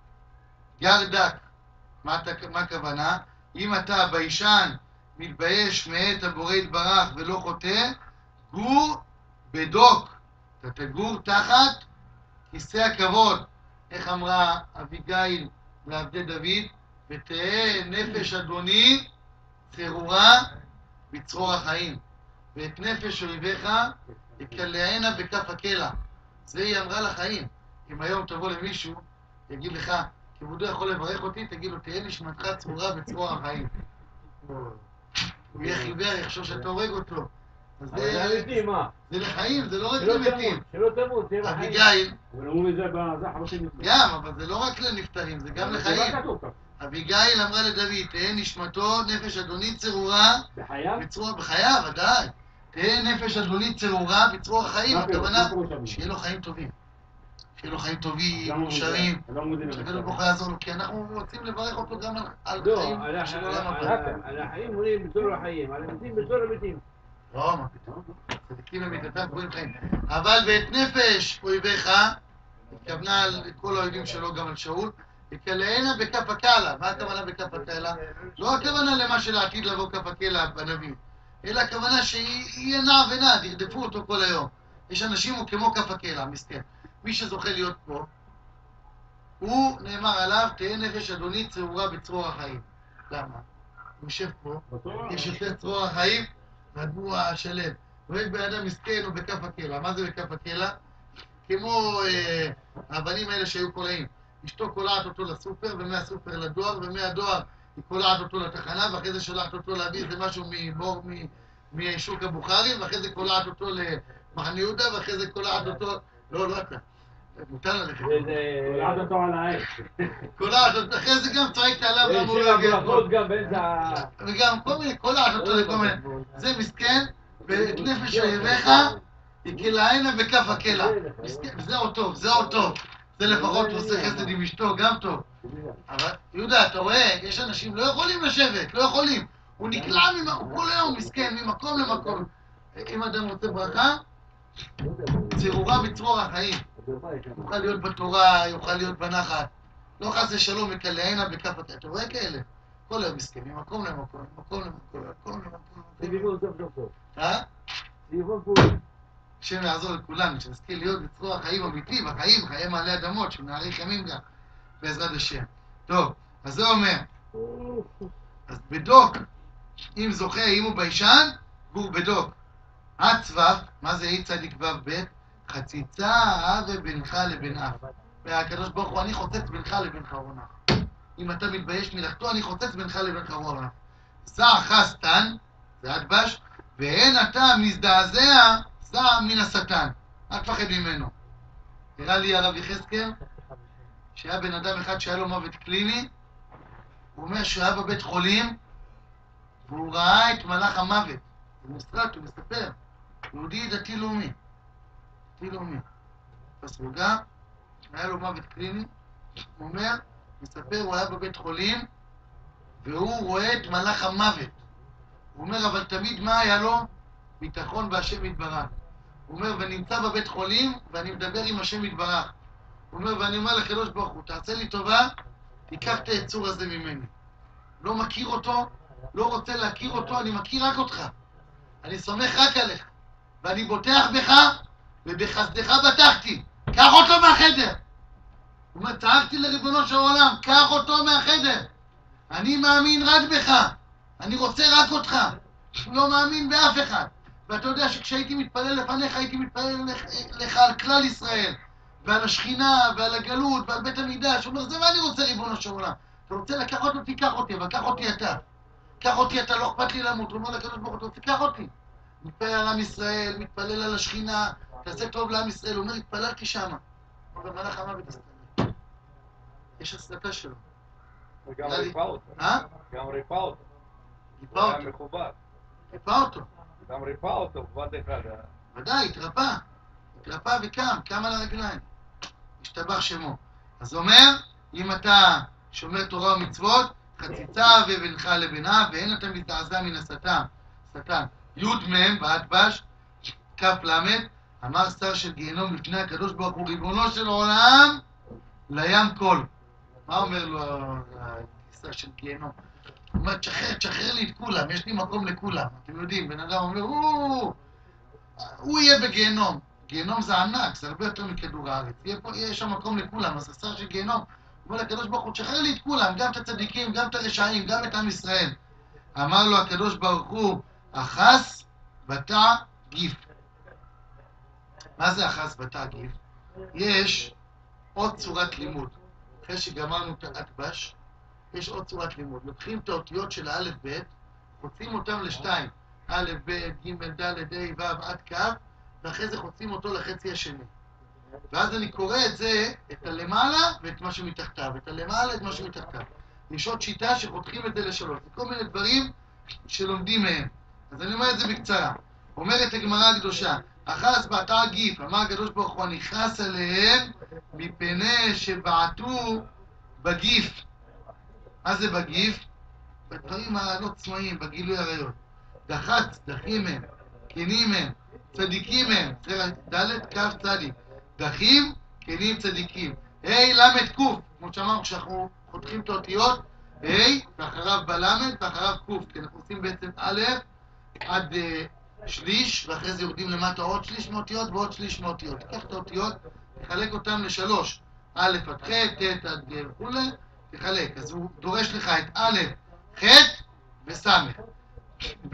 A: גר דק. מה, אתה, מה הכוונה? אם אתה ביישן, מתבייש מאת הבורא יתברך ולא חוטא, גור בדוק. אתה תגור תחת כיסא הכבוד. איך אמרה אביגיל לעבדי דוד? ותהא נפש אדוני צרורה בצרור החיים. ואת נפש אויביך יקלענה בכף הקלע. זה היא אמרה לחיים. אם היום תבוא למישהו, יגיד לך, כבודו יכול לברך אותי, תגיד לו, תהיה נשמתך צרורה בצרור החיים. הוא יהיה חיוור, יחשוב שאתה הורג אותו. אז
C: אבל זה אמיתי, מה?
A: זה לחיים, זה לא רק
C: שלא
A: למתים.
C: תמות, שלא תמות, תהיה בחיים.
A: אביגיל,
C: אבל אמרו מזה בזחר עושים את זה.
A: גם, אבל זה לא רק לנפטרים, זה גם
C: זה
A: לחיים.
C: לא כתוב ככה.
A: אביגיל אמרה לדוד, תהיה נשמתו נפש אדוני צרורה
C: בחייו?
A: בצרור, בחייו, ודאי. תהיה נפש אדוני צרורה בצרור החיים,
C: מה פירוש?
A: הכוונה
C: מה פירוש אדוני?
A: שיהיה לו חיים טובים. שיהיה לו חיים טובים,
C: למה הוא
A: מאושרים,
C: מודה? למה הוא מודה
A: שהקדוש
C: בזה?
A: ברוך הוא יעזור לו, כי אנחנו רוצים לברך אותו גם על- על
C: לא,
A: חיים
C: על
A: של
C: הח-
A: עולם
C: על
A: הבא.
C: ה- על החיים עולים בתור החיים, על המתים בתור המתים.
A: לא, מה פתאום? צדיקים במיתתם גבוהים חיים. אבל ואת נפש אויביך, התכוונה על כל האויבים שלו, גם על שאול, יקלענה בכף הקלע. מה הכוונה בכף הקלע? לא הכוונה למה שלעתיד לבוא כף הקלע בנביא, אלא הכוונה שיהיה נע ונע, ירדפו אותו כל היום. יש אנשים הוא כמו כף הקלע, מסכן. מי שזוכה להיות פה, הוא נאמר עליו, תהיה נפש אדוני צרורה בצרור החיים. למה? הוא יושב פה, יש יותר צרור החיים והדבור השלם. ויש בן אדם מסכן הוא בכף הקלע. מה זה בכף הקלע? כמו אה, האבנים האלה שהיו קולעים. אשתו קולעת אותו לסופר, ומהסופר לדואר, ומהדואר היא קולעת אותו לתחנה, ואחרי זה שולחת אותו להביא איזה משהו מבור, מ- משוק הבוכרים, ואחרי זה קולעת אותו למחנה יהודה, ואחרי זה קולעת אותו... לא, לא אתה. מותר ללכת.
C: קולעת אותו על האש.
A: קולעת אותו, אחרי זה גם צועקת עליו למה הוא לא
C: שבע
A: יגיע.
C: ברכות גם באמצע ה...
A: וגם כל מיני, קולעת אותו לכל מיני. זה מסכן, ואת נפש אויביך יקלענה בכף הקלע. מסכן, זה עוד טוב, זה עוד טוב. זה לפחות הוא עושה חסד עם אשתו, גם טוב. אבל יהודה, אתה רואה, יש אנשים לא יכולים לשבת, לא יכולים. הוא נקלע, ממ- הוא כל היום מסכן, ממקום למקום. אם אדם רוצה ברכה, צרורה בצרור החיים. יוכל להיות בתורה, יוכל להיות בנחת. לא חס ושלום יקלענה בכף הקלע. אתה רואה כאלה? כל היום מסכן, ממקום למקום, ממקום למקום, ממקום למקום.
C: סביבון סוף סוף סוף.
A: אה?
C: סביבון פורים.
A: השם יעזור לכולנו, שנזכיר להיות בצרור החיים אמיתי, בחיים, חיי מעלה אדמות, שנאריך ימים גם, בעזרת השם. טוב, אז זה אומר, אז בדוק, אם זוכה, אם הוא ביישן, גור בדוק. הצבף, מה זה אי צדיק ו' ב'? חציצה הווה בינך לבין אף. והקדוש ברוך הוא, אני חוצץ בינך לבין חרונה. אם אתה מתבייש מלאכתו, אני חוצץ בינך לבין חרונה. זע חסתן, זה הדבש, ואין אתה מזדעזע זע מן השטן. אל תפחד ממנו. הראה לי הרב יחזקאל, שהיה בן אדם אחד שהיה לו מוות קליני, הוא אומר שהוא היה בבית חולים, והוא ראה את מלאך המוות. הוא מסתכל, הוא מספר. יהודי דתי לאומי. דתי לאומי. בסרוגה, היה לו מוות קליני, הוא אומר, מספר, הוא היה בבית חולים, והוא רואה את מלאך המוות. הוא אומר, אבל תמיד מה היה לו? ביטחון בהשם יתברך. הוא אומר, ונמצא בבית חולים, ואני מדבר עם השם יתברך. הוא אומר, ואני אומר לקדוש ברוך הוא, תעשה לי טובה, תיקח את היצור הזה ממני. לא מכיר אותו, לא רוצה להכיר אותו, אני מכיר רק אותך. אני סומך רק עליך. ואני בוטח בך, ובחסדך בטחתי. קח אותו מהחדר. הוא אומר, צעקתי לריבונו של עולם, קח אותו מהחדר. אני מאמין רק בך. אני רוצה רק אותך. לא מאמין באף אחד. ואתה יודע שכשהייתי מתפלל לפניך, הייתי מתפלל לך, לך על כלל ישראל, ועל השכינה, ועל הגלות, ועל בית המקדש. הוא אומר, זה מה אני רוצה, ריבונו של עולם. אתה רוצה לקח אותי, תיקח אותי, אבל קח אותי אתה. קח אותי אתה, לא אכפת לי למות. הוא אומר לקדוש ברוך הוא, אתה רוצה, קח אותי. מתפלל על עם ישראל, מתפלל על השכינה, תעשה טוב לעם ישראל. הוא אומר, התפללתי שמה. הוא אומר, מלאך המוות הסתכל. יש הסלטה שלו.
C: וגם ריפא אותו.
A: אה?
C: גם ריפא אותו.
A: ריפא
C: הוא היה
A: אותו.
C: מכובד.
A: ריפא אותו.
C: גם ריפא אותו, בבת אחד.
A: ודאי, התרפא. התרפא וקם, קם על הרגליים. השתבח שמו. אז אומר, אם אתה שומר תורה ומצוות, חציצה ובינך לבינה, ואין אתה מזדעזע מן השטן. שטן. י' מ' בהדבש, כ' ל', אמר שר של גיהנום לפני הקדוש ברוך הוא, ריבונו של עולם, לים קול. מה אומר לו השר של גיהנום? הוא אומר, תשחרר, תשחרר לי את כולם, יש לי מקום לכולם. אתם יודעים, בן אדם אומר, הוא, הוא יהיה בגיהנום. גיהנום זה ענק, זה הרבה יותר מכדור הארץ. יהיה פה, יהיה שם מקום לכולם, אז השר של גיהנום, הוא אומר לקדוש ברוך הוא, תשחרר לי את כולם, גם את הצדיקים, גם את הרשעים, גם את עם ישראל. אמר לו הקדוש ברוך הוא, אחס בתא גיף. מה זה אחז בתעגיף? יש עוד צורת לימוד. אחרי שגמרנו את האטבש, יש עוד צורת לימוד. לוקחים את האותיות של האלף ב', חוצים אותם לשתיים. א', ב', ג', ד', ה', ו', עד כ', ואחרי זה חוצים אותו לחצי השני. ואז אני קורא את זה, את הלמעלה ואת מה שמתחתיו, את הלמעלה ואת מה שמתחתיו. יש עוד שיטה שחותכים את זה לשלוש. זה כל מיני דברים שלומדים מהם. אז אני אומר את זה בקצרה. אומרת הגמרא הקדושה, אחז בתעגיף, אמר הקדוש ברוך הוא, נכנס אליהם מפני שבעטו בגיף. מה זה בגיף? בדברים הלא צמאים, בגילוי עריות. דחץ, דחים הם, כנים הם, צדיקים הם, זה ד' כ' צדיק. דחים, כנים, צדיקים. ה' למד ק', כמו שאמרנו, כשאנחנו חותכים את האותיות, ה' ואחריו בלמד ואחריו ק', כי אנחנו עושים בעצם א' עד uh, שליש, ואחרי זה יורדים למטה עוד שליש מאותיות ועוד שליש מאותיות. תיקח את האותיות, תחלק אותם לשלוש. א' עד ח', ט' עד וכולי, תחלק. אז הוא דורש לך את א', ח' וס', ב',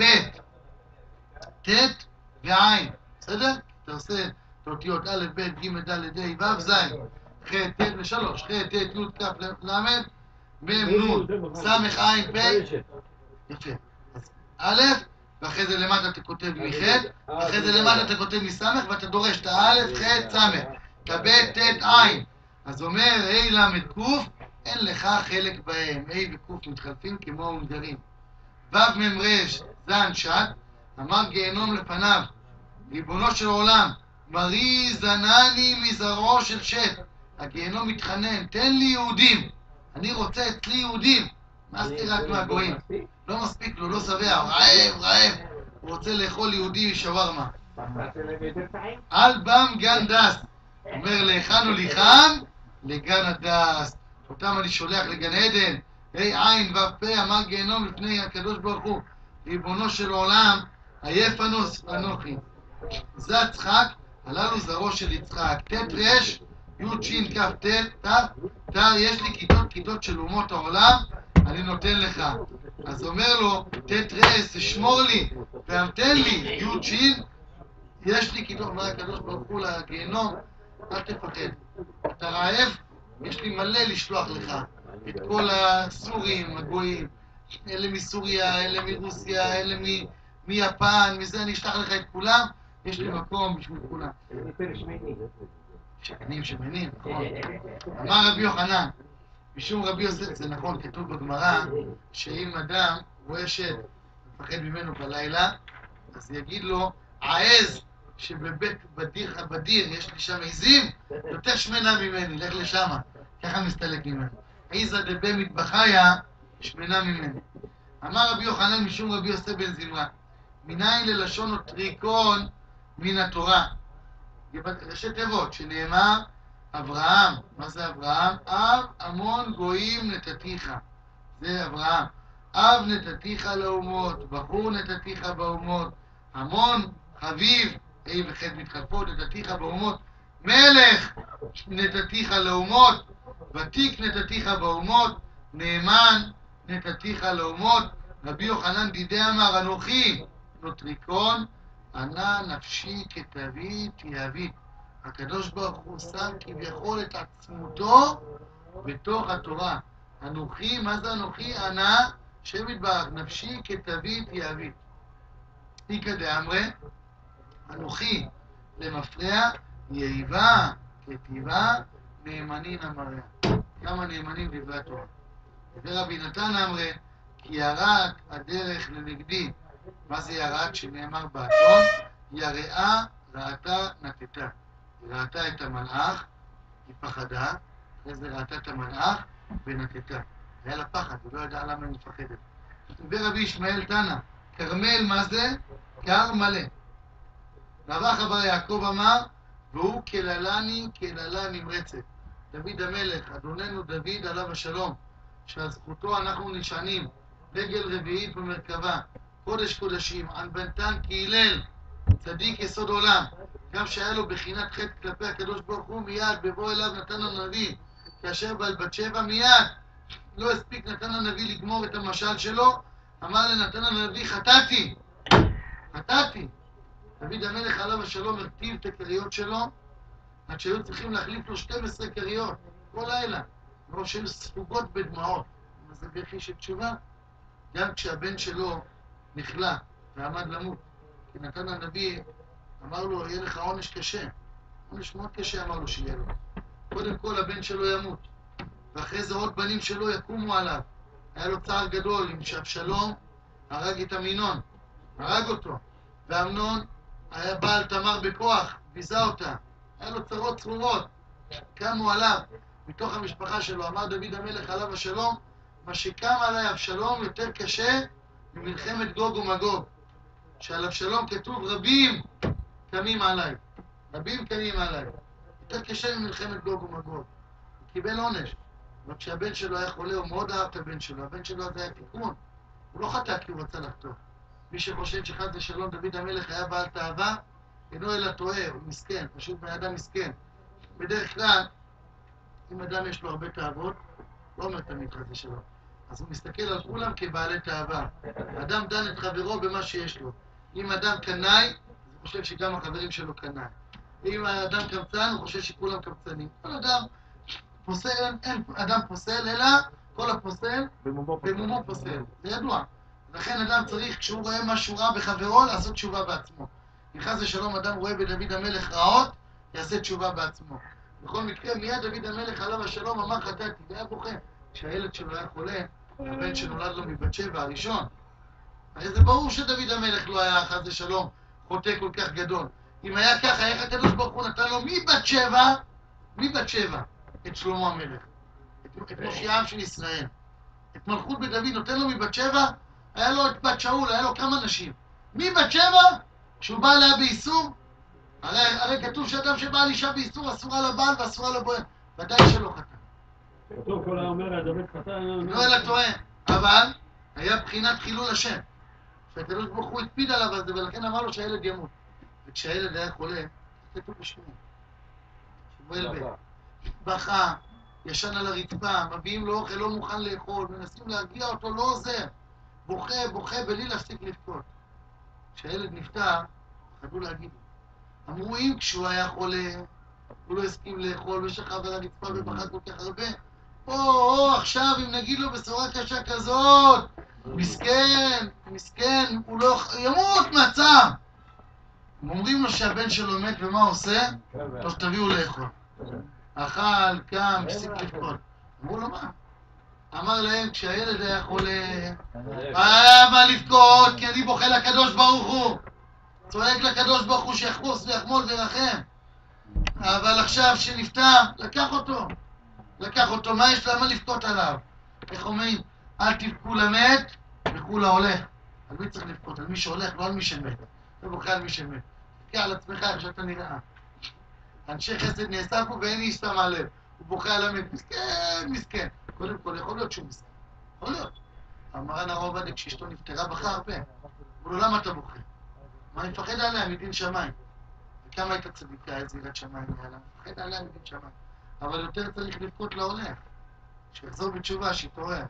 A: ט' ועין. בסדר? אתה עושה את האותיות א', ב', ג', ד', ה', ו', ז', ח', ט' ושלוש. ח', ט', י', כ', ל', מ', נ', ס', ע', פ'. יפה. אז א', ואחרי זה למטה אתה כותב מח', ואחרי זה למטה אתה כותב מס', ואתה דורש את הא', ח', ס', את הב', ט', ע'. אז אומר, ה', ל', ק', אין לך חלק בהם. ה' וק' מתחלפים כמו ההונגרים. ו', מ', ר', ז', ש', אמר גיהנום לפניו, ריבונו של עולם, מרי זנני מזרעו של שת. הגיהנום מתחנן, תן לי יהודים. אני רוצה אצלי יהודים. מה סתירת מהגויים? לא מספיק לו, לא שבע, רעב, רעב. הוא רוצה לאכול יהודי שווארמה. על בם גן דס. אומר, להיכן הוליכם? לגן הדס. אותם אני שולח לגן עדן. ה' עין ו' פה, אמר גיהנום לפני הקדוש ברוך הוא, ריבונו של עולם, עייף אנוס אנוכי. זה צחק, הללו זרעו של יצחק. ט' ר' י' ש' כ' ט' ת' ת', יש לי כיתות כיתות של אומות העולם, אני נותן לך. אז אומר לו, ט' ר' תשמור לי, והמתן לי, י' ש', יש לי כיתות, אומר הקדוש ברוך הוא לגיהנום, אל תפחד. אתה רעב? יש לי מלא לשלוח לך. את כל הסורים, הגויים, אלה מסוריה, אלה מרוסיה, אלה מ... מיפן, מזה אני אשלח לך את כולם, יש לי מקום בשביל כולם. שכנים שמנים, נכון. אמר רבי יוחנן, משום רבי יוסף, זה נכון, כתוב בגמרא, שאם אדם רואה שד, מפחד ממנו בלילה, אז יגיד לו, העז שבבית בדיר, בדיר יש לי שם עזים, יותר שמנה ממני, לך לשם, ככה מסתלק ממנו. עיזה דבי מטבחיה, שמנה ממני. אמר רבי יוחנן משום רבי יוסף בן זמרה, מניין ללשון או טריקון מן התורה. ראשי תיבות, שנאמר אברהם. מה זה אברהם? אב המון גויים נתתיך. זה אברהם. אב נתתיך לאומות, בחור נתתיך באומות, המון חביב, ה' וח' מתחלפות, נתתיך באומות, מלך נתתיך לאומות, ותיק נתתיך באומות, נאמן נתתיך לאומות. רבי יוחנן דידי אמר, אנוכי נוטריקון, ענה נפשי כתבית יהבית. הקדוש ברוך הוא שם כביכול את עצמותו בתוך התורה. אנוכי, מה זה אנוכי? ענה שם יתברך, נפשי כתבית יהבית. איקא דאמרי, אנוכי למפרע, יהיבה כתיבה, נאמנין אמריה. כמה נאמנים דברי התורה. ורבי נתן אמרי, כי יראת הדרך לנגדי. מה זה יראת? שנאמר באתון, יראה ראתה נתתה. היא ראתה את המלאך, היא פחדה, אחרי זה ראתה את המלאך ונתתה. היה לה פחד, היא לא ידעה למה היא מפחדת. ורבי ישמעאל תנא, כרמל מה זה? קר מלא. רבח אבר יעקב אמר, והוא כללני כללה נמרצת. דוד המלך, אדוננו דוד עליו השלום, שעל זכותו אנחנו נשענים, דגל רביעית במרכבה, קודש קודשים, ענוותן כהלל, צדיק יסוד עולם. גם שהיה לו בחינת חטא כלפי הקדוש ברוך הוא, מיד בבוא אליו נתן הנביא, כאשר בעל בת שבע מיד לא הספיק נתן הנביא לגמור את המשל שלו, אמר לנתן הנביא, חטאתי, חטאתי. דוד המלך עליו השלום הרטיב את הכריות שלו, עד שהיו צריכים להחליף לו שתים עשרה כריות, כל לילה, מרוב שהיו ספוגות בדמעות. מה זה בכי של תשובה? גם כשהבן שלו נכלא ועמד למות, כי נתן הנביא, אמר לו, יהיה לך עונש קשה. עונש מאוד קשה אמר לו שיהיה לו. קודם כל הבן שלו ימות, ואחרי זה עוד בנים שלו יקומו עליו. היה לו צער גדול עם שאבשלום הרג את אמינון, הרג אותו, ואמנון היה בעל תמר בכוח, ביזה אותה. היה לו צרות צרורות, קמו עליו מתוך המשפחה שלו. אמר דוד המלך עליו השלום, מה שקם עליי אבשלום יותר קשה ממלחמת גוג ומגוג. שעל אבשלום כתוב רבים קמים עליי, רבים קמים עליי. יותר קשה ממלחמת גוג ומגוג. הוא קיבל עונש. אבל כשהבן שלו היה חולה, הוא מאוד אהב את הבן שלו. הבן שלו הזה היה תיקון. הוא לא חטא כי הוא רצה לחטוא. מי שחושב שחס ושלום דוד המלך היה בעל תאווה, אינו אלא טועה, הוא מסכן, פשוט בן אדם מסכן. בדרך כלל, אם אדם יש לו הרבה תאוות, לא אומר תמיד חס ושלום. אז הוא מסתכל על כולם כבעלי תאווה. אדם דן את חברו במה שיש לו. אם אדם קנאי, הוא חושב שגם החברים שלו קנאי. אם האדם קמצן, הוא חושב שכולם קמצנים. כל אדם פוסל, אין, אין אדם פוסל, אלא כל הפוסל במומו פוסל. זה ידוע. לכן אדם צריך, כשהוא רואה משהו רע בחברו, לעשות תשובה בעצמו. אם חס ושלום אדם רואה בדוד המלך רעות, יעשה תשובה בעצמו. בכל מקרה, מיד דוד המלך עליו השלום אמר חטאתי, והיה בוכה. כשהילד שלו היה חולה, הבן שנולד לו מבת שבע הראשון. הרי זה ברור שדוד המלך לא היה חס ושלום חוטא כל כך גדול. אם היה ככה, איך הקדוש ברוך הוא נתן לו מבת שבע, מבת שבע, את שלמה המלך, את, את מושיעם של ישראל. את מלכות בדוד נותן לו מבת שבע, היה לו את בת שאול, היה לו כמה נשים. מבת שבע, כשהוא בא אליה באיסור, הרי, הרי כתוב שאדם שבא על אישה באיסור אסורה לבעל ואסורה לבועל. ודאי שלא חטא.
B: כתוב כל האומר, דוד חטא,
A: לא אלא טועה. אבל היה בחינת חילול השם. שהקדוש ברוך הוא הקפיד עליו על זה, ולכן אמר לו שהילד ימות. וכשהילד היה חולה, כתוב בשמו. שמואל בן. בכה, ישן על הרצפה, מביאים לו אוכל, לא מוכן לאכול, מנסים להרגיע אותו, לא עוזר. בוכה, בוכה, בלי להפסיק לבכות. כשהילד נפטר, חדו להגיד לו. אמרו, אם כשהוא היה חולה, הוא לא הסכים לאכול, ושכב על הרצפה ובכה כל כך הרבה. או, או, עכשיו, אם נגיד לו בשורה קשה כזאת, מסכן, מסכן, הוא לא ימות מהצער. הם אומרים לו שהבן שלו מת, ומה עושה? טוב, תביאו לאכול. אכל, קם, הפסיק לבכות. אמרו לו, מה? אמר להם, כשהילד היה חולה, היה מה לבכות, כי אני בוכה לקדוש ברוך הוא. צועק לקדוש ברוך הוא שיחפוש ויחמול וירחם. אבל עכשיו שנפטר, לקח אותו. לקח אותו, מה יש למה לבכות עליו? איך אומרים? אל תבכו למת, בכו להולך. על מי צריך לבכות? על מי שהולך, לא על מי שמת. אתה בוכה על מי שמת. תבכה על עצמך איך שאתה נראה. אנשי חסד נאספו ואין איש שם הלב. הוא בוכה על המת. מסכן, מסכן. קודם כל, יכול להיות שהוא מסכן. יכול להיות. המרן הרב עובדיה, כשאשתו נפטרה, בכה הרבה. אמרו לו, למה אתה בוכה? מה, אני מפחד עליה מדין שמיים. וכמה הייתה צדיקה, איזה יראת שמיים היה לה? מפחד עליה מדין שמיים. אבל יותר צריך לבכות להולך. שיחזור בתשובה, שיתעורר.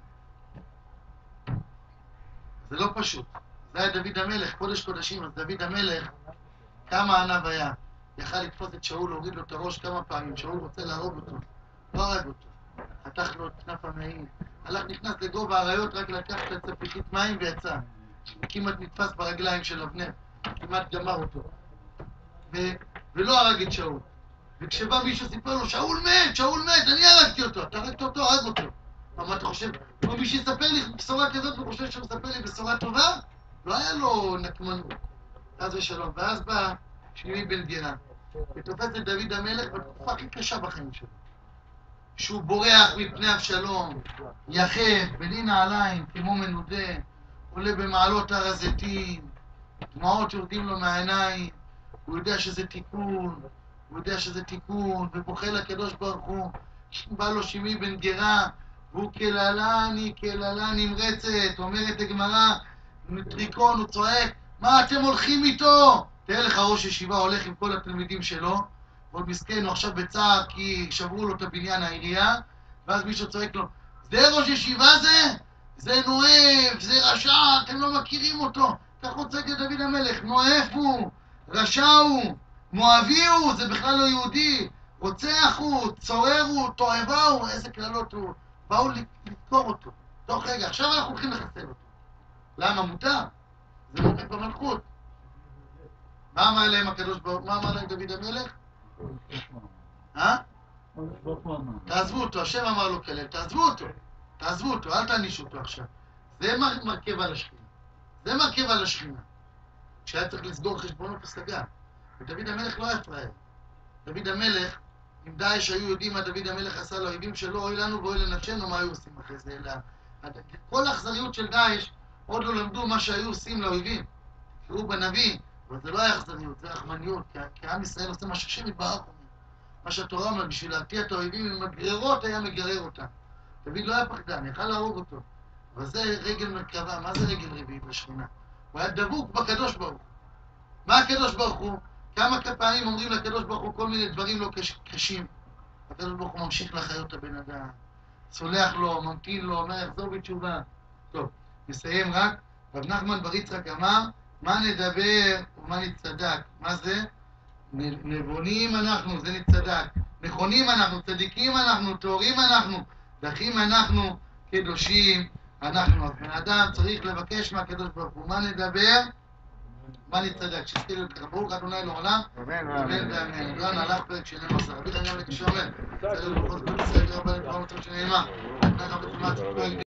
A: זה לא פשוט. זה היה דוד המלך, קודש קודשים, אז דוד המלך, כמה עניו היה. יכל לתפוס את שאול, להוריד לו את הראש כמה פעמים. שאול רוצה להרוג אותו. לא הרג אותו. חתך לו את כנף המעיל. הלך, נכנס לגובה האריות, רק לקח את הצפיקית מים ויצא. כמעט נתפס ברגליים של אבנר. כמעט גמר אותו. ו... ולא הרג את שאול. וכשבא מישהו סיפר לו, שאול מת, שאול מת, אני הרגתי אותו. אתה הרגת אותו, הרג אותו. מה אתה חושב? או מי שיספר לי בשורה כזאת וחושב שהוא מספר לי בשורה טובה, לא היה לו נקמנות. אז ושלום. ואז בא שמעי בן גרה, ותופס את דוד המלך בתקופה הכי קשה בחיים שלו. שהוא בורח מפני אבשלום, יחף, בלי נעליים, כמו מנודה, עולה במעלות הר הזיתים, דמעות יורדים לו מהעיניים, הוא יודע שזה תיקון, הוא יודע שזה תיקון, ובוכה לקדוש ברוך הוא, בא לו שמעי בן גרה, והוא כללה אני, כללה נמרצת, אומרת הגמרא, מטריקון, הוא צועק, מה אתם הולכים איתו? תראה לך ראש ישיבה הולך עם כל התלמידים שלו, ועוד מסכן, הוא עכשיו בצער כי שברו לו את הבניין העירייה, ואז מישהו צועק לו, זה ראש ישיבה זה? זה נואף, זה רשע, אתם לא מכירים אותו. כך הוא צועק לדוד המלך, נואף הוא, רשע הוא, מואבי הוא, זה בכלל לא יהודי, רוצח הוא, צורר הוא, תועבה הוא, איזה קללות הוא, באו לדקור אותו, תוך רגע, עכשיו אנחנו הולכים לחסל אותו. למה? מותר, זה מותר במלכות. מה אמר להם הקדוש ברוך הוא? מה אמר להם דוד המלך? אה? תעזבו אותו, השם אמר לו כלב, תעזבו אותו, תעזבו אותו, אל תענישו אותו עכשיו. זה מרכב על השכינה, זה מרכב על השכינה. כשהיה צריך לסגור חשבונות, הוא סגר. ודוד המלך לא היה פראייר. דוד המלך, אם דאעש היו יודעים מה דוד המלך עשה לאויבים שלו, אוי לנו ואוי לנפשנו, מה היו עושים אחרי זה? אלא... כל האכזריות של דאעש, עוד לא למדו מה שהיו עושים לאויבים. תראו בנביא, אבל זה לא היה אכזריות, זה רחמניות, כי, כי עם ישראל עושה מה שהשם יתברך אומר. מה שהתורה אומר, בשביל להרתיע את האויבים עם הגררות היה מגרר אותם. דוד לא היה פחדן, יכל להרוג אותו. אבל זה רגל מרכבה, מה זה רגל רביעית בשכינה? הוא היה דבוק בקדוש ברוך הוא. מה הקדוש ברוך הוא? כמה פעמים אומרים לקדוש ברוך הוא כל מיני דברים לא קשים. הקדוש ברוך הוא ממשיך לחיות את הבן אדם, סולח לו, ממתין לו, אומר יחזור בתשובה. טוב, נסיים רק. רב נחמן בר יצחק אמר, מה נדבר ומה נצדק? מה זה? נבונים אנחנו, זה נצדק. נכונים אנחנו, צדיקים אנחנו, טהורים אנחנו, דחים אנחנו, קדושים אנחנו. אז בן אדם צריך לבקש מהקדוש ברוך הוא, מה נדבר? מה נצדק? שזכה להיות ככה. ברוך אדוני לעולם. אמן ואמן. אדון הלך פרק שנים עשר. רבי חנין לקשר אומר. צריך לבחור את כל ישראל, רבי חנין, שנאמר. נחה בתמונה,